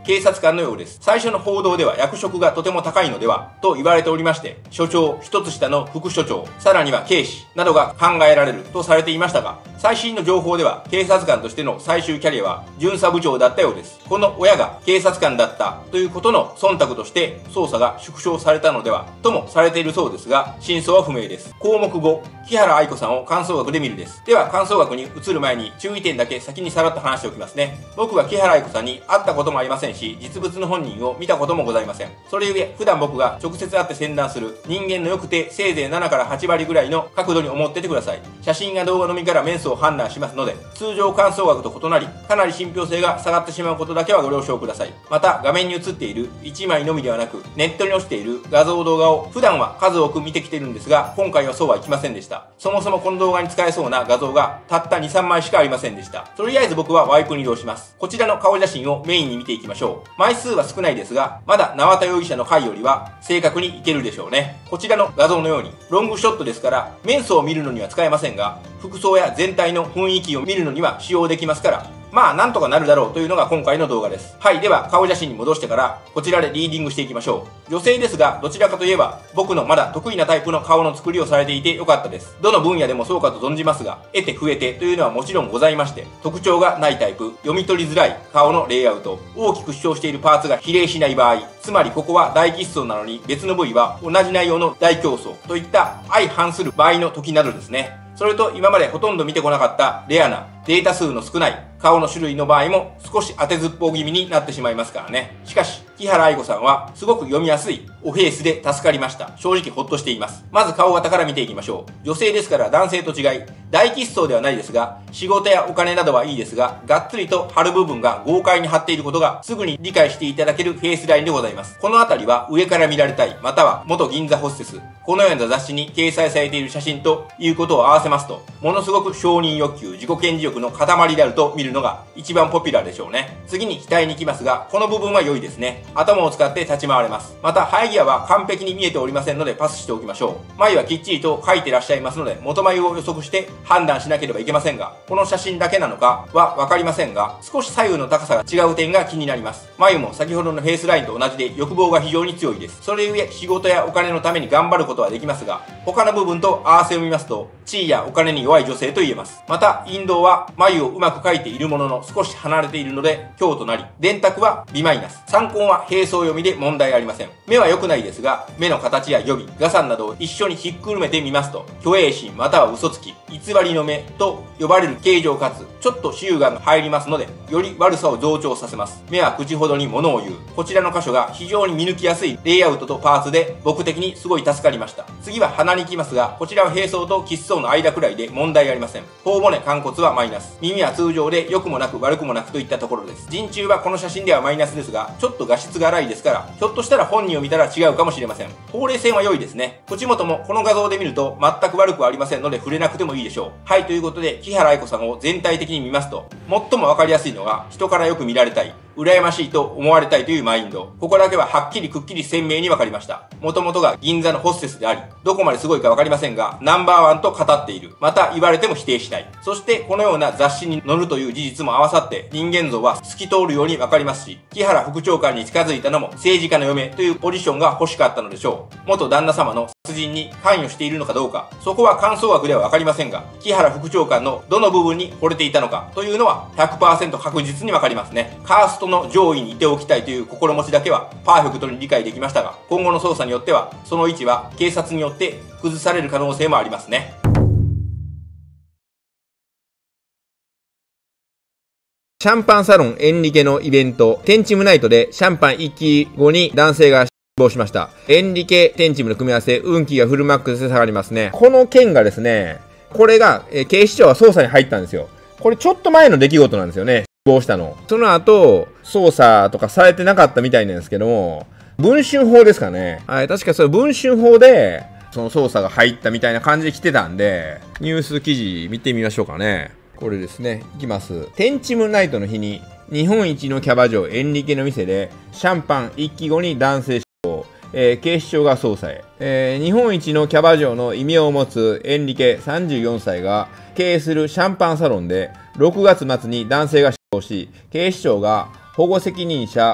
警察官のようです。最初の報道では役職がとても高いのではと言われておりまして、署長、一つ下の副署長、さらには警視などが考えられるとされていましたが、最新の情報では警察官としての最終キャリアは巡査部長だったようです。この親が警察官だったということの忖度として捜査が縮小されたのではともされているそうですが、真相は不明です。項目ご、木原愛子さんを感想学で見るです。では感想学に移る前に注意点だけ先にさらっと話しておきますね。僕は木原愛子さんに会ったこともありませんし、実物の本人を見たこともございません。それゆえ、普段僕が直接会って宣断する人間の良くてせいぜいななからはちわりぐらいの角度に思っててください。写真が動画のみから面相を判断しますので、通常感想学と異なり、かなり信憑性が下がってしまうことだけはご了承ください。また、画面に映っているいちまいのみではなく、ネットに落ちている画像動画を普段は数多く見てきてるんですが、今回はそうはいきませんでした。そもそもこの動画に使えそうな画像がたったに、さんまいしかありませんでした。とりあえず僕はワイプに移動します。こちらの顔写真をメインに見ていきましょう。枚数は少ないですが、まだ縄田容疑者の回よりは正確にいけるでしょうね。こちらの画像のように、ロングショットですから、面相を見るのには使えませんが、服装や全体の雰囲気を見るのには使用できますから、まあなんとかなるだろうというのが今回の動画です。はい、では顔写真に戻してからこちらでリーディングしていきましょう。女性ですがどちらかといえば僕のまだ得意なタイプの顔の作りをされていてよかったです。どの分野でもそうかと存じますが、得て増えてというのはもちろんございまして、特徴がないタイプ、読み取りづらい顔のレイアウト、大きく主張しているパーツが比例しない場合、つまりここは大喫層なのに別の部位は同じ内容の大競争といった相反する場合の時などですね。それと今までほとんど見てこなかったレアなデータ数の少ない顔の種類の場合も少し当てずっぽう気味になってしまいますからね。しかし、木原愛子さんはすごく読みやすいおフェイスで助かりました。正直ほっとしています。まず顔型から見ていきましょう。女性ですから男性と違い、大喫層ではないですが、仕事やお金などはいいですが、がっつりと張る部分が豪快に張っていることがすぐに理解していただけるフェイスラインでございます。このあたりは上から見られたい、または元銀座ホステス、このような雑誌に掲載されている写真ということを合わせますと、ものすごく承認欲求、自己顕示欲の塊であると見るのが一番ポピュラーでしょうね。次に額に行きますが、この部分は良いですね。頭を使って立ち回れます。また、生え際は完璧に見えておりませんのでパスしておきましょう。眉はきっちりと描いてらっしゃいますので、元眉を予測して判断しなければいけませんが、この写真だけなのかはわかりませんが、少し左右の高さが違う点が気になります。眉も先ほどのフェイスラインと同じで欲望が非常に強いです。それゆえ仕事やお金のために頑張ることはできますが、他の部分と合わせを見ますと、地位やお金に弱い女性と言えます。また、陰道は眉をうまく描いているものの少し離れているので強となり、電卓は ビーマイナス、参考は並走読みで問題ありません。目は良くないですが、目の形や予備、画算などを一緒にひっくるめてみますと、虚栄心または嘘つき、偽りの目と呼ばれる形状かつ、ちょっと腫眼が入りますので、より悪さを増長させます。目は口ほどに物を言う。こちらの箇所が非常に見抜きやすいレイアウトとパーツで、僕的にすごい助かりました。次は鼻に行きますが、こちらは並走と喫層の間くらいで問題ありません。頬骨、寛骨はマイナス。耳は通常で良くもなく悪くもなくといったところです。陣中はこの写真ではマイナスですが、ちょっと画質が荒いですから、ひょっとしたら本人を見たら違うかもしれません。ほうれい線は良いですね。口元もこの画像で見ると全く悪くはありませんので触れなくてもいいでしょう。はい、ということで、木原愛子さんを全体的に見ますと、最もわかりやすいのが、人からよく見られたい、羨ましいと思われたいというマインド。ここだけははっきりくっきり鮮明にわかりました。もともとが銀座のホステスであり、どこまですごいかわかりませんが、ナンバーワンと語っている。また言われても否定しない。そしてこのような雑誌に載るという事実も合わさって人間像は透き通るようにわかりますし、木原副長官に近づいたのも政治家の嫁というポジションが欲しかったのでしょう。元旦那様の殺人に関与しているのかどうか、そこは感想枠ではわかりませんが、木原副長官のどの部分に惚れていたのかというのは ひゃくパーセント 確実にわかりますね。カーストの上位にいておきたいという心持ちだけはパーフェクトに理解できましたが、今後の捜査によってはその位置は警察によって崩される可能性もありますね。 シャンパンサロンエンリケのイベント、テンチムナイトでシャンパン一気後に男性が死亡しました。エンリケテンチムの組み合わせ、運気がフルマックスで下がりますね。この件がですね、これが、えー、警視庁は捜査に入ったんですよ。これちょっと前の出来事なんですよね。死亡したの。その後、捜査とかされてなかったみたいなんですけども、文春法ですかね。はい、確かそれ文春法で、その捜査が入ったみたいな感じで来てたんで、ニュース記事見てみましょうかね。これですね。いきます。テンチムナイトの日に、日本一のキャバ嬢エンリケの店で、シャンパン一気後に男性死亡。えー、警視庁が捜査へ。えー、日本一のキャバ嬢の異名を持つエンリケさんじゅうよんさいが経営するシャンパンサロンでろくがつ末に男性が死亡し、警視庁が保護責任者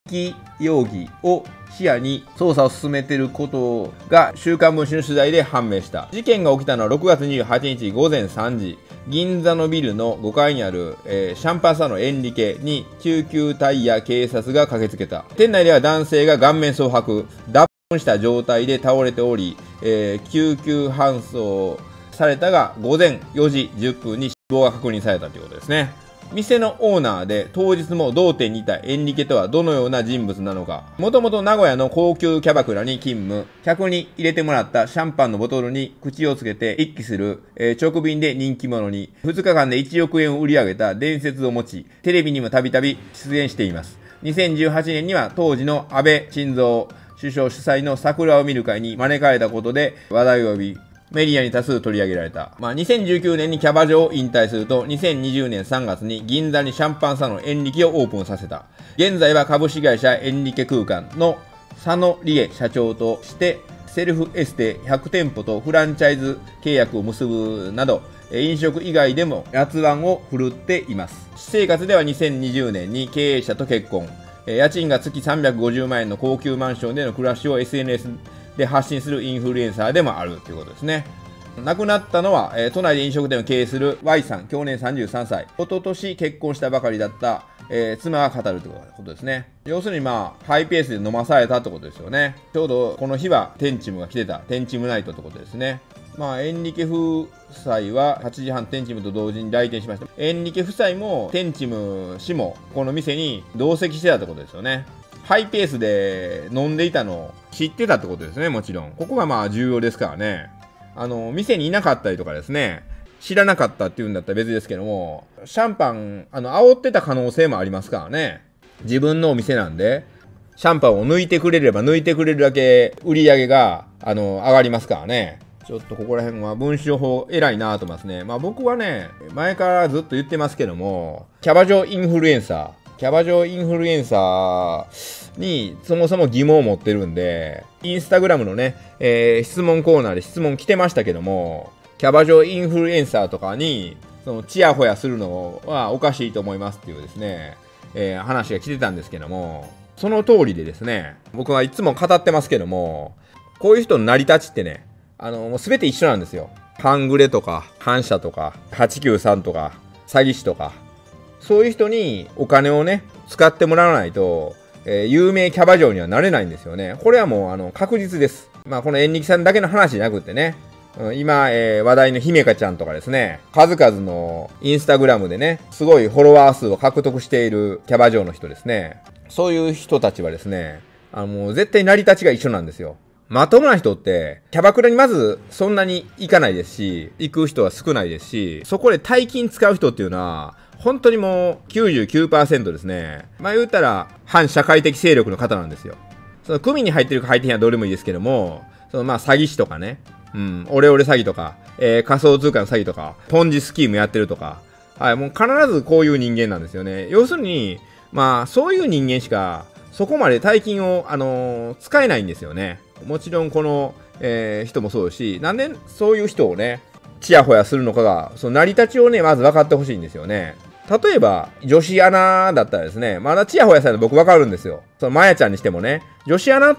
き容疑を視野に捜査を進めていることが週刊文春の取材で判明した。事件が起きたのはろくがつにじゅうはちにち午前さんじ、銀座のビルのごかいにある、えー、シャンパンサロンエンリケに救急隊や警察が駆けつけた。店内では男性が顔面蒼白、脱糞した状態で倒れており、えー、救急搬送されたがごぜんよじじゅっぷんに死亡が確認されたということですね。店のオーナーで当日も同店にいたエンリケとはどのような人物なのか。もともと名古屋の高級キャバクラに勤務。客に入れてもらったシャンパンのボトルに口をつけて一気する、えー、直便で人気者にふつかかんでいちおくえんを売り上げた伝説を持ち、テレビにもたびたび出演しています。にせんじゅうはちねんには当時の安倍晋三首相主催の桜を見る会に招かれたことで話題を呼び、メディアに多数取り上げられた。まあ、にせんじゅうきゅうねんにキャバ嬢を引退すると、にせんにじゅうねんさんがつに銀座にシャンパンサロンエンリケをオープンさせた。現在は株式会社エンリケ空間の佐野理恵社長として、セルフエステひゃくてんぽとフランチャイズ契約を結ぶなど、飲食以外でも辣腕を振るっています。私生活ではにせんにじゅうねんに経営者と結婚。家賃が月さんびゃくごじゅうまんえんの高級マンションでの暮らしを エスエヌエスで発信するインフルエンサーでもあるということですね。亡くなったのは、えー、都内で飲食店を経営する Y さん、去年さんじゅうさんさい。一昨年結婚したばかりだった、えー、妻が語るということですね。要するにまあ、ハイペースで飲まされたってことですよね。ちょうどこの日はテンチムが来てた。テンチムナイトってことですね。まあ、エンリケ夫妻ははちじはんテンチムと同時に来店しました。エンリケ夫妻もテンチム氏もこの店に同席してたってことですよね。ハイペースで飲んでいたのを知ってたってことですね、もちろん。ここがまあ重要ですからね。あの、店にいなかったりとかですね、知らなかったっていうんだったら別ですけども、シャンパン、あの、煽ってた可能性もありますからね。自分のお店なんで、シャンパンを抜いてくれれば抜いてくれるだけ売り上げが、あの、上がりますからね。ちょっとここら辺は文章法偉いなと思いますね。まあ僕はね、前からずっと言ってますけども、キャバ嬢インフルエンサー、キャバ嬢インフルエンサーにそもそも疑問を持ってるんで、インスタグラムのね、えー、質問コーナーで質問来てましたけども、キャバ嬢インフルエンサーとかに、その、チヤホヤするのはおかしいと思いますっていうですね、えー、話が来てたんですけども、その通りでですね、僕はいつも語ってますけども、こういう人の成り立ちってね、あの、もうすべて一緒なんですよ。半グレとか、反社とか、はちきゅうさんとか、詐欺師とか、そういう人にお金をね、使ってもらわないと、えー、有名キャバ嬢にはなれないんですよね。これはもう、あの、確実です。まあ、このエンリケさんだけの話じゃなくってね、うん、今、えー、話題の姫香ちゃんとかですね、数々のインスタグラムでね、すごいフォロワー数を獲得しているキャバ嬢の人ですね。そういう人たちはですね、あの、もう絶対成り立ちが一緒なんですよ。まともな人って、キャバクラにまずそんなに行かないですし、行く人は少ないですし、そこで大金使う人っていうのは、本当にもう きゅうじゅうきゅうパーセント ですね。まあ言ったら、反社会的勢力の方なんですよ。その組に入ってるか入ってへんはどうでもいいですけども、そのまあ詐欺師とかね、うん、オレオレ詐欺とか、えー、仮想通貨の詐欺とか、ポンジスキームやってるとか、はい、もう必ずこういう人間なんですよね。要するに、まあそういう人間しか、そこまで大金を、あのー、使えないんですよね。もちろんこの、えー、人もそうですし、なんでそういう人をね、チヤホヤするのかが、その成り立ちをね、まず分かってほしいんですよね。例えば、女子アナだったらですね、まだチヤホヤされるの僕分かるんですよ。そのマヤちゃんにしてもね、女子アナって、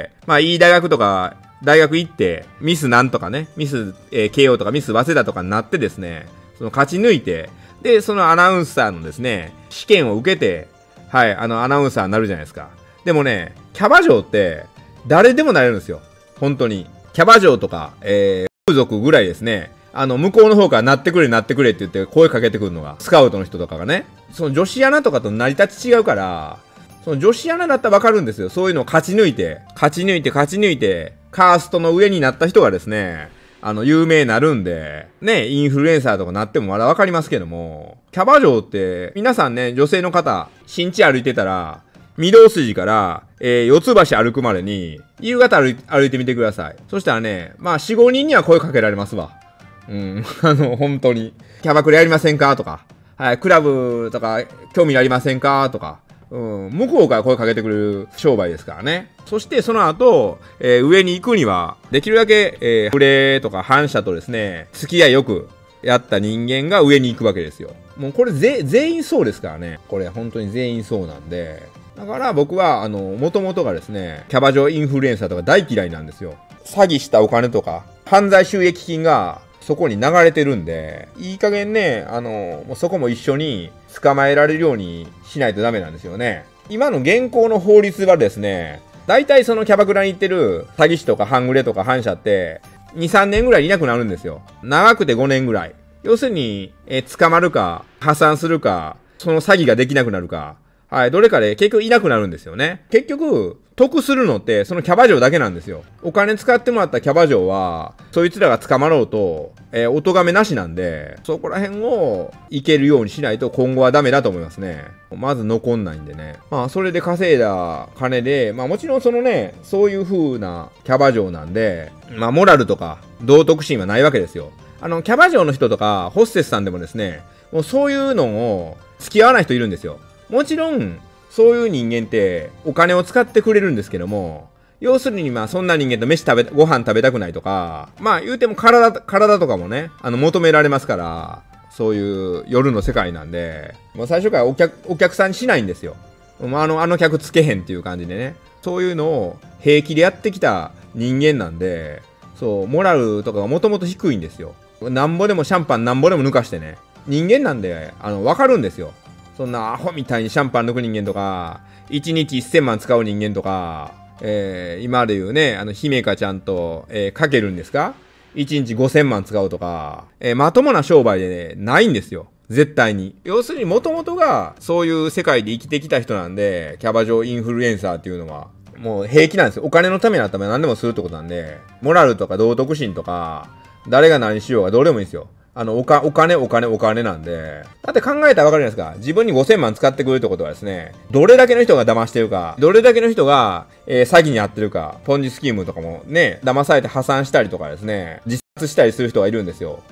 まあいい大学とか、大学行って、ミスなんとかね、ミス、えー、慶応とかミス早稲田とかになってですね、その勝ち抜いて、で、そのアナウンサーのですね、試験を受けて、はい、あの、アナウンサーになるじゃないですか。でもね、キャバ嬢って、誰でもなれるんですよ。本当に。キャバ嬢とか、えー、風俗ぐらいですね。あの、向こうの方からなってくれ、なってくれって言って声かけてくるのが、スカウトの人とかがね。その女子アナとかと成り立ち違うから、その女子アナだったらわかるんですよ。そういうのを勝ち抜いて、勝ち抜いて、勝ち抜いて、カーストの上になった人がですね、あの、有名になるんで、ね、インフルエンサーとかなってもまだわかりますけども、キャバ嬢って、皆さんね、女性の方、新地歩いてたら、御堂筋から、えー、四つ橋歩くまでに、夕方歩い、歩いてみてください。そしたらね、まあ、四五人には声かけられますわ。うん、あの、本当に。キャバクラやりませんかとか、はい、クラブとか、興味ありませんかとか、うん、向こうから声かけてくれる商売ですからね。そしてその後、えー、上に行くには、できるだけ、えー、フレとか反社とですね、付き合いよくやった人間が上に行くわけですよ。もうこれぜ全員そうですからね。これ本当に全員そうなんで、 だから僕は、あの、もともとがですね、キャバ嬢インフルエンサーとか大嫌いなんですよ。詐欺したお金とか、犯罪収益金がそこに流れてるんで、いい加減ね、あの、もうそこも一緒に捕まえられるようにしないとダメなんですよね。今の現行の法律はですね、大体そのキャバクラに行ってる詐欺師とか半グレとか反社って、に、さんねんぐらいいなくなるんですよ。長くてごねんぐらい。要するに、えー、捕まるか、破産するか、その詐欺ができなくなるか。はい、どれかで結局いなくなるんですよね。結局、得するのってそのキャバ嬢だけなんですよ。お金使ってもらったキャバ嬢は、そいつらが捕まろうと、えー、お咎めなしなんで、そこら辺をいけるようにしないと今後はダメだと思いますね。まず残んないんでね。まあ、それで稼いだ金で、まあもちろんそのね、そういう風なキャバ嬢なんで、まあモラルとか道徳心はないわけですよ。あの、キャバ嬢の人とか、ホステスさんでもですね、もうそういうのを付き合わない人いるんですよ。もちろん、そういう人間ってお金を使ってくれるんですけども、要するにまあそんな人間と飯食べ、ご飯食べたくないとか、まあ言うても体、体とかもね、あの求められますから、そういう夜の世界なんで、もう最初からお客、お客さんにしないんですよ。もうあの、あの客つけへんっていう感じでね、そういうのを平気でやってきた人間なんで、そう、モラルとかがもともと低いんですよ。なんぼでもシャンパンなんぼでも抜かしてね、人間なんで、あの、わかるんですよ。そんなアホみたいにシャンパン抜く人間とか、いちにちせんまん使う人間とか、えー、今で言うね、あの、姫香ちゃんと、えー、かけるんですか ?いち 日ごせんまん使うとか、えー、まともな商売でね、ないんですよ。絶対に。要するに元々が、そういう世界で生きてきた人なんで、キャバ嬢インフルエンサーっていうのは、もう平気なんですよ。お金のためになったら何でもするってことなんで、モラルとか道徳心とか、誰が何しようがどうでもいいんですよ。あの、おか、お金、お金、お金なんで。だって考えたらわかるじゃないですか。自分にごせんまん使ってくれるってことはですね、どれだけの人が騙してるか、どれだけの人が、えー、詐欺に遭ってるか、ポンジスキームとかもね、騙されて破産したりとかですね、自殺したりする人がいるんですよ。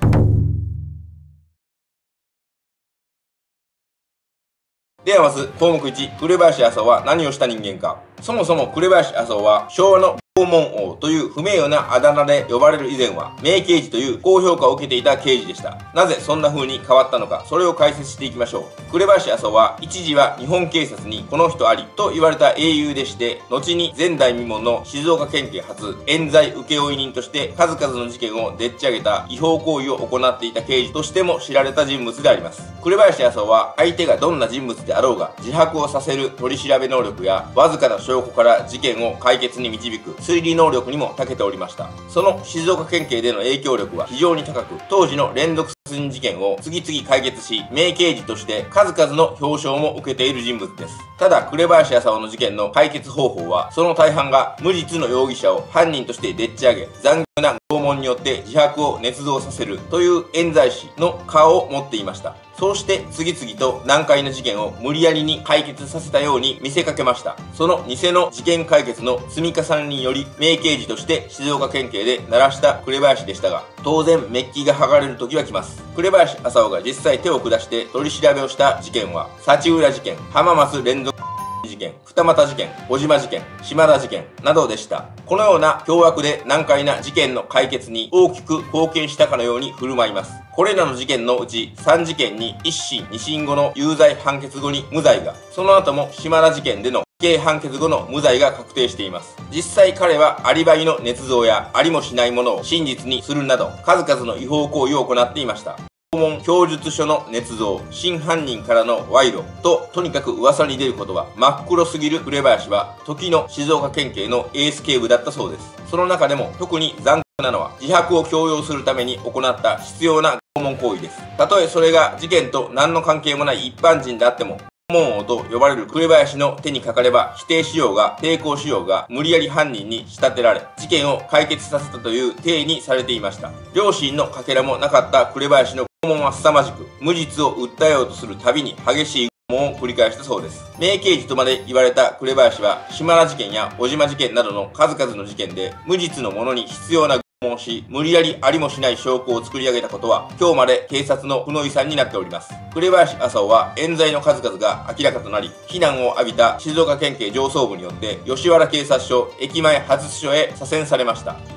ではまず、項目いち、紅林麻生は何をした人間か。そもそも紅林麻生は昭和の拷問王という不名誉なあだ名で呼ばれる以前は名刑事という高評価を受けていた刑事でした。なぜそんな風に変わったのか、それを解説していきましょう。紅林麻生は一時は日本警察にこの人ありと言われた英雄でして、後に前代未聞の静岡県警初冤罪請負人として数々の事件をでっち上げた違法行為を行っていた刑事としても知られた人物であります。紅林麻生は相手がどんな人物であろうが自白をさせる取り調べ能力やわずかな証拠から事件を解決に導く推理能力にも長けておりました。その静岡県警での影響力は非常に高く、当時の連続殺人事件を次々解決し、名刑事として数々の表彰も受けている人物です。ただ、紅林麻生の事件の解決方法は、その大半が無実の容疑者を犯人としてでっち上げ、残虐な拷問によって自白を捏造させるという冤罪師の顔を持っていました。そうして次々と難解な事件を無理やりに解決させたように見せかけました。その偽の事件解決の積み重ねにより名刑事として静岡県警で鳴らした紅林でしたが、当然メッキが剥がれる時は来ます。紅林麻生が実際手を下して取り調べをした事件は、幸浦事件、浜松連続事件、二俣事件、小島事件、島田事件などでした。このような凶悪で難解な事件の解決に大きく貢献したかのように振る舞います。これらの事件のうちさん事件に一審二審後の有罪判決後に無罪が、その後も島田事件での死刑判決後の無罪が確定しています。実際彼はアリバイの捏造やありもしないものを真実にするなど数々の違法行為を行っていました。拷問供述書の捏造、真犯人からの賄賂と、とにかく噂に出ることは真っ黒すぎる紅林は、時の静岡県警のエース警部だったそうです。その中でも特に残酷なのは、自白を強要するために行った必要な拷問行為です。たとえそれが事件と何の関係もない一般人であっても、拷問王と呼ばれる紅林の手にかかれば否定しようが抵抗しようが無理やり犯人に仕立てられ、事件を解決させたという体にされていました。両親のかけらもなかった紅林の拷問は凄まじく、無実を訴えようとするたびに激しい拷問を繰り返したそうです。名刑事とまで言われた紅林は、島田事件や小島事件などの数々の事件で無実の者に必要な拷問をし、無理やりありもしない証拠を作り上げたことは、今日まで警察の負の遺産になっております。紅林麻生は冤罪の数々が明らかとなり、非難を浴びた静岡県警上層部によって、吉原警察署駅前初署へ左遷されました。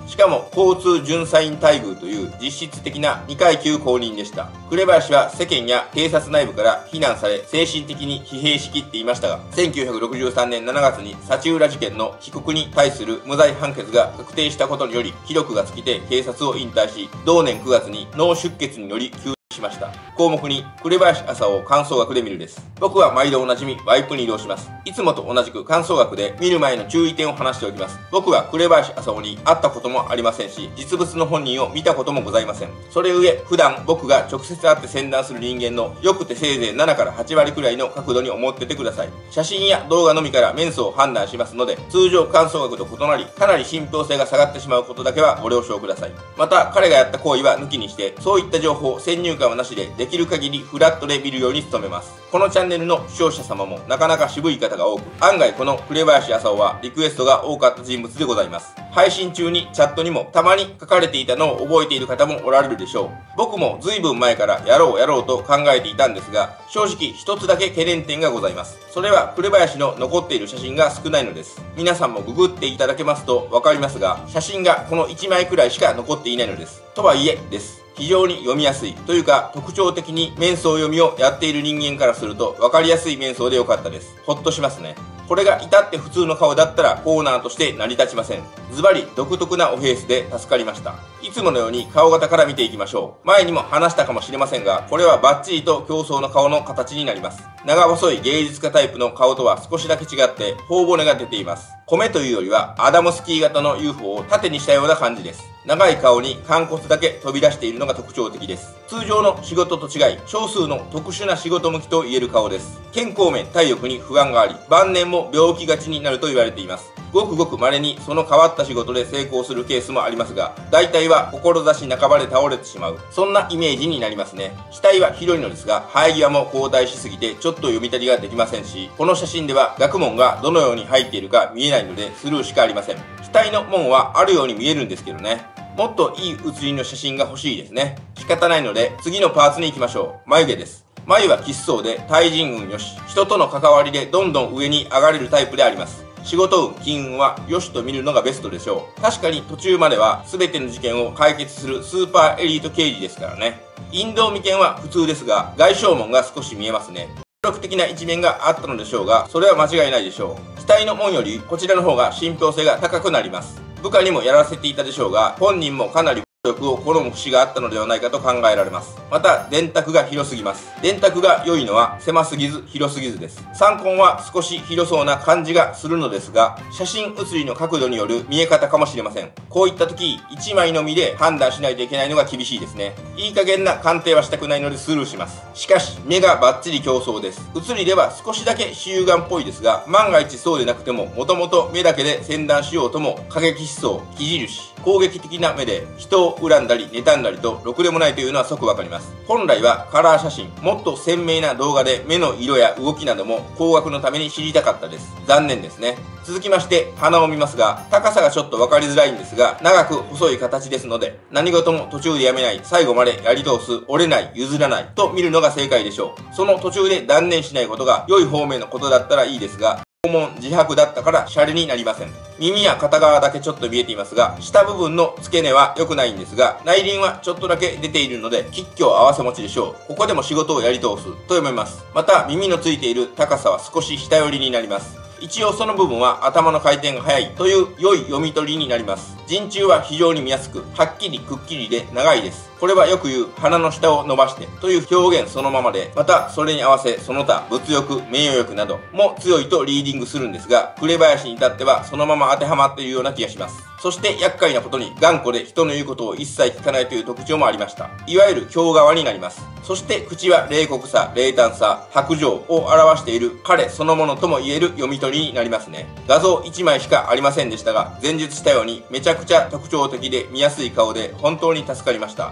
しかも交通巡査員待遇という実質的なにかい級公認でした。紅林は世間や警察内部から非難され精神的に疲弊しきっていましたが、せんきゅうひゃくろくじゅうさんねんしちがつに幸浦事件の被告に対する無罪判決が確定したことにより記録が尽きて警察を引退し、同年くがつに脳出血により休しました。項目に紅林朝を感想学で見るです。僕は毎度おなじみワイプに移動します。いつもと同じく感想学で見る前の注意点を話しておきます。僕は紅林朝をに会ったこともありませんし、実物の本人を見たこともございません。それゆえ普段僕が直接会って宣談する人間のよくてせいぜいななからはちわりくらいの角度に思っててください。写真や動画のみから面相を判断しますので、通常感想学と異なりかなり信憑性が下がってしまうことだけはご了承ください。また彼がやった行為は抜きにして、そういった情報先入観はなしでできる限りフラットで見るように努めます。このチャンネルの視聴者様もなかなか渋い方が多く、案外この紅林朝雄はリクエストが多かった人物でございます。配信中にチャットにもたまに書かれていたのを覚えている方もおられるでしょう。僕も随分前からやろうやろうと考えていたんですが、正直一つだけ懸念点がございます。それは紅林の残っている写真が少ないのです。皆さんもググっていただけますとわかりますが、写真がこのいちまいくらいしか残っていないのです。とはいえです。非常に読みやすいというか、特徴的に面相読みをやっている人間からすると分かりやすい面相でよかったです。ほっとしますね。これが至って普通の顔だったらコーナーとして成り立ちません。ズバリ独特なおフェイスで助かりました。いつものように顔型から見ていきましょう。前にも話したかもしれませんが、これはバッチリと競争の顔の形になります。長細い芸術家タイプの顔とは少しだけ違って頬骨が出ています。米というよりはアダムスキー型の ユーフォー を縦にしたような感じです。長い顔に寛骨だけ飛び出しているのが特徴的です。通常の仕事と違い、少数の特殊な仕事向きと言える顔です。健康面、体力に不安があり、晩年も病気がちになると言われています。ごくごく稀にその変わった仕事で成功するケースもありますが、大体は志半ばで倒れてしまう。そんなイメージになりますね。額は広いのですが、生え際も後退しすぎてちょっと読み取りができませんし、この写真では学問がどのように入っているか見えないのでスルーしかありません。額の門はあるように見えるんですけどね。もっといい写りの写真が欲しいですね。仕方ないので次のパーツに行きましょう。眉毛です。眉は吉相で対人運よし、人との関わりでどんどん上に上がれるタイプであります。仕事運、金運は良しと見るのがベストでしょう。確かに途中までは全ての事件を解決するスーパーエリート刑事ですからね。陰道眉間は普通ですが、外傷門が少し見えますね。魅力的な一面があったのでしょうが、それは間違いないでしょう。額の門よりこちらの方が信憑性が高くなります。部下にもやらせていたでしょうが、本人もかなり力を好む節があったのではないかと考えられます。また、電卓が広すぎます。電卓が良いのは狭すぎず広すぎずです。三根は少し広そうな感じがするのですが、写真写りの角度による見え方かもしれません。こういった時、いちまいのみで判断しないといけないのが厳しいですね。いい加減な鑑定はしたくないのでスルーします。しかし、目がバッチリ競争です。写りでは少しだけ視有眼っぽいですが、万が一そうでなくても、もともと目だけで宣断しようとも、過激思想、木印、攻撃的な目で人を恨んだり妬んだりとろくでもないというのは即わかります。本来はカラー写真、もっと鮮明な動画で目の色や動きなども工学のために知りたかったです。残念ですね。続きまして鼻を見ますが、高さがちょっとわかりづらいんですが、長く細い形ですので、何事も途中でやめない、最後までやり通す、折れない、譲らないと見るのが正解でしょう。その途中で断念しないことが良い方面のことだったらいいですが、肛門自白だったからシャレになりません。耳や片側だけちょっと見えていますが、下部分の付け根は良くないんですが、内輪はちょっとだけ出ているので、吉居合わせ持ちでしょう。ここでも仕事をやり通すと読めます。また、耳のついている高さは少し下寄りになります。一応その部分は頭の回転が速いという良い読み取りになります。陣中は非常に見やすく、はっきりくっきりで長いです。これはよく言う鼻の下を伸ばしてという表現そのままで、またそれに合わせその他物欲、名誉欲なども強いとリーディングするんですが、紅林に至ってはそのまま当てはまっているような気がします。そして厄介なことに頑固で人の言うことを一切聞かないという特徴もありました。いわゆる強側になります。そして口は冷酷さ、冷淡さ、薄情を表している彼そのものとも言える読み取りになりますね。画像いちまいしかありませんでしたが、前述したようにめちゃくちゃ特徴的で見やすい顔で本当に助かりました。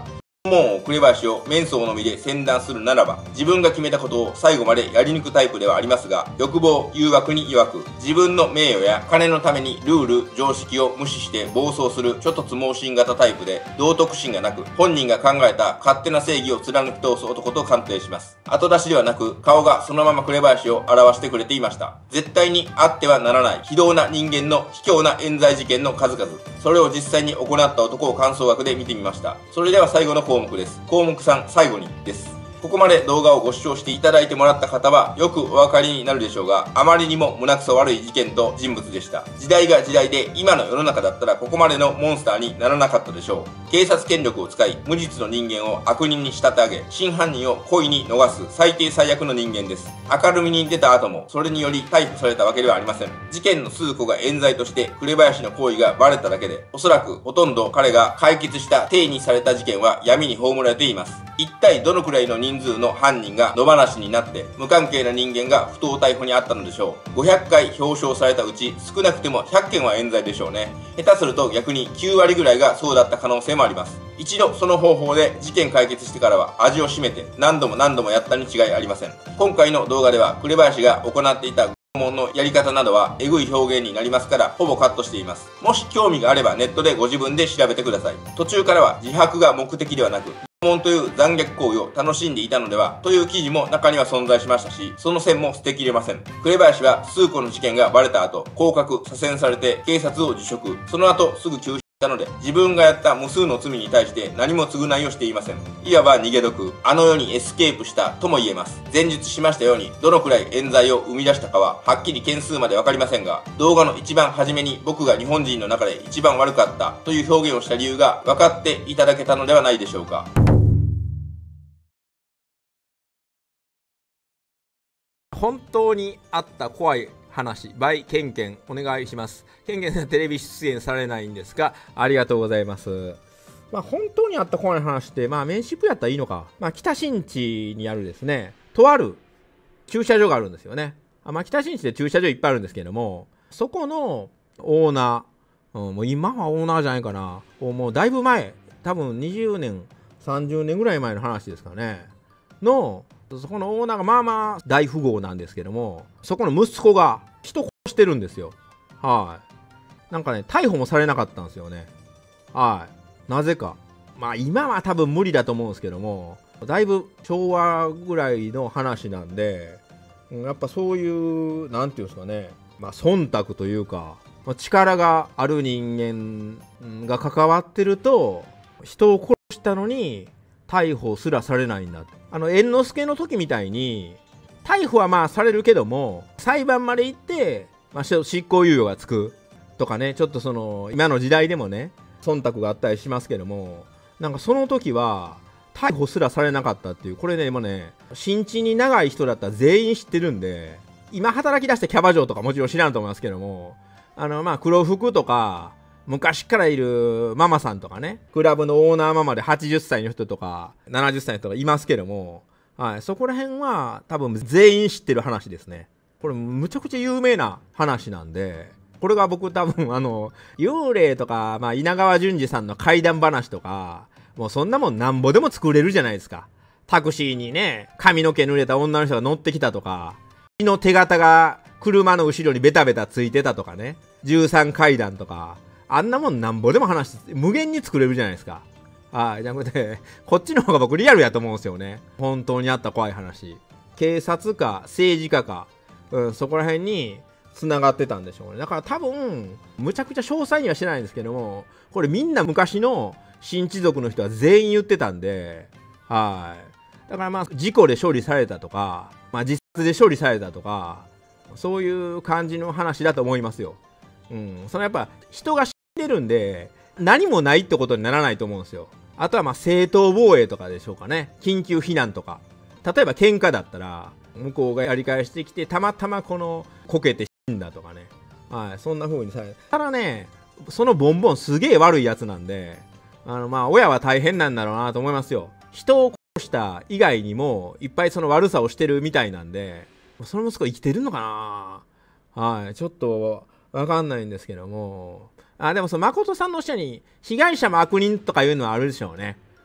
門王紅林を面相のみで宣断するならば、自分が決めたことを最後までやり抜くタイプではありますが、欲望、誘惑に弱く、自分の名誉や金のためにルール、常識を無視して暴走する諸突猛進型タイプで、道徳心がなく、本人が考えた勝手な正義を貫き通す男と鑑定します。後出しではなく、顔がそのまま紅林を表してくれていました。絶対にあってはならない非道な人間の卑怯な冤罪事件の数々。それを実際に行った男を感想学で見てみました。それでは最後の項目です。項目さん、最後にです。ここまで動画をご視聴していただいてもらった方はよくお分かりになるでしょうが、あまりにも胸くそ悪い事件と人物でした。時代が時代で今の世の中だったらここまでのモンスターにならなかったでしょう。警察権力を使い、無実の人間を悪人に仕立て上げ、真犯人を故意に逃す最低最悪の人間です。明るみに出た後も、それにより逮捕されたわけではありません。事件の数個が冤罪として紅林の行為がバレただけで、おそらくほとんど彼が解決した体にされた事件は闇に葬られています。一体どのくらいの人数の犯人が野放しになって無関係な人間が不当逮捕にあったのでしょう。ごひゃっかい表彰されたうち少なくてもひゃっけんは冤罪でしょうね。下手すると逆にきゅうわりぐらいがそうだった可能性もあります。一度その方法で事件解決してからは味を占めて何度も何度もやったに違いありません。今回の動画では紅林が行っていた拷問のやり方などはエグい表現になりますからほぼカットしています。もし興味があればネットでご自分で調べてください。途中からは自白が目的ではなく拷問という残虐行為を楽しんでいたのではという記事も中には存在しましたし、その線も捨てきれません。紅林は数個の事件がバレた後、降格、左遷されて警察を辞職、その後すぐ休止したので、自分がやった無数の罪に対して何も償いをしていません。いわば逃げ得、あの世にエスケープしたとも言えます。前述しましたように、どのくらい冤罪を生み出したかははっきり件数までわかりませんが、動画の一番初めに僕が日本人の中で一番悪かったという表現をした理由が分かっていただけたのではないでしょうか。 本当にあった怖い話、by ケンケンお願いします。ケンケンさんテレビ出演されないんですが、ありがとうございます。まあ本当にあった怖い話って、まあメンシップやったらいいのか。まあ北新地にあるですね、とある駐車場があるんですよね。あまあ北新地で駐車場いっぱいあるんですけども、そこのオーナー、うん、もう今はオーナーじゃないかな。もうだいぶ前、多分にじゅうねん、さんじゅうねんぐらい前の話ですかね。の、そこのオーナーがまあまあ大富豪なんですけども、そこの息子が人殺してるんですよ。はい。なんかね、逮捕もされなかったんですよね。はい。なぜか。まあ今は多分無理だと思うんですけども、だいぶ昭和ぐらいの話なんで、やっぱそういう、なんていうんですかね、まあ忖度というか、力がある人間が関わってると、人を殺したのに逮捕すらされないんだ。あの猿之助の時みたいに逮捕はまあされるけども裁判まで行って、まあ、執行猶予がつくとかね、ちょっとその今の時代でもね忖度があったりしますけども、なんかその時は逮捕すらされなかったっていう、これねもうね新地に長い人だったら全員知ってるんで、今働き出してキャバ嬢とかもちろん知らんと思いますけども、あのまあ黒服とか昔からいるママさんとかね、クラブのオーナーママではちじゅっさいの人とかななじゅっさいの人がいますけども、はい、そこら辺は多分全員知ってる話ですね。これむちゃくちゃ有名な話なんで、これが僕多分あの幽霊とか、まあ、稲川淳二さんの怪談話とか、もうそんなもんなんぼでも作れるじゃないですか。タクシーにね髪の毛濡れた女の人が乗ってきたとか、血の手形が車の後ろにベタベタついてたとかね、じゅうさんかいだんとか、あんなもんなんぼでも話して無限に作れるじゃないですか。はい、じゃなくてこっちの方が僕リアルやと思うんですよね。本当にあった怖い話、警察か政治家か、うん、そこら辺に繋がってたんでしょうね。だから多分むちゃくちゃ詳細にはしてないんですけども、これみんな昔の新地族の人は全員言ってたんで、はい。だからまあ事故で処理されたとか、まあ、自殺で処理されたとか、そういう感じの話だと思いますよ。うん、そのやっぱ人が死んでるんで何もないってことにならないと思うんですよ。あとはまあ正当防衛とかでしょうかね。緊急避難とか、例えば喧嘩だったら向こうがやり返してきてたまたまこのこけて死んだとかね、はい、そんな風にされただね、そのボンボンすげえ悪いやつなんで、あのまあ親は大変なんだろうなと思いますよ。人を殺した以外にもいっぱいその悪さをしてるみたいなんで、その息子生きてるのかな、はい、ちょっとわかんないんですけども、あ、でもその誠さんの下に被害者も悪人とかいうのはあるでしょうね。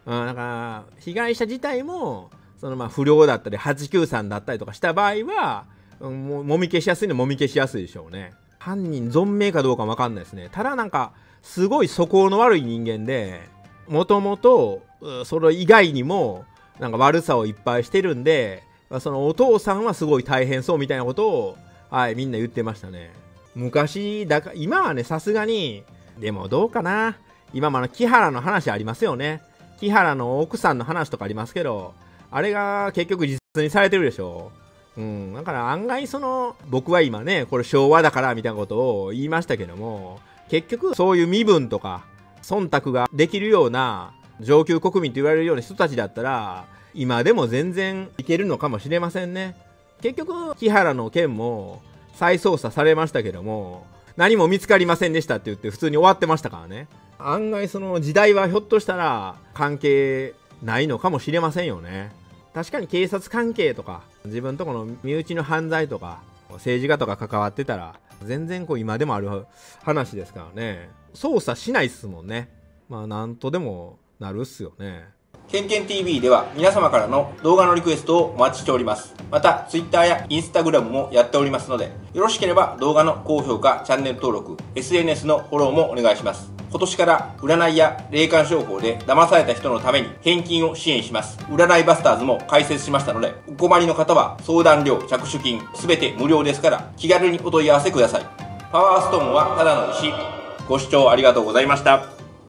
うん、だから被害者自体もそのまあ不良だったりはちきゅうさんだったりとかした場合は、うん、も, もみ消しやすいのはもみ消しやすいでしょうね。犯人存命かどうかも分かんないですね。ただなんかすごい素行の悪い人間で、もともとそれ以外にもなんか悪さをいっぱいしてるんで、そのお父さんはすごい大変そうみたいなことを、はい、みんな言ってましたね。昔だか今はね、さすがにでもどうかな、今もあの木原の話ありますよね。木原の奥さんの話とかありますけど、あれが結局実にされてるでしょ。うん、だから案外その僕は今ね、これ昭和だからみたいなことを言いましたけども、結局そういう身分とか忖度ができるような上級国民と言われるような人たちだったら、今でも全然いけるのかもしれませんね。結局木原の件も再捜査されましたけども、何も見つかりませんでしたって言って普通に終わってましたからね。案外その時代はひょっとしたら関係ないのかもしれませんよね。確かに警察関係とか自分とこの身内の犯罪とか政治家とか関わってたら全然こう今でもある話ですからね。捜査しないっすもんね。まあなんとでもなるっすよね。 ケンケン ティーブイ では皆様からの動画のリクエストをお待ちしております。また Twitter や Instagram もやっておりますので、よろしければ動画の高評価、チャンネル登録、エスエヌエス のフォローもお願いします。今年から占いや霊感商法で騙された人のために返金を支援します。占いバスターズも開設しましたので、お困りの方は相談料、着手金、すべて無料ですから気軽にお問い合わせください。パワーストーンはただの石。ご視聴ありがとうございました。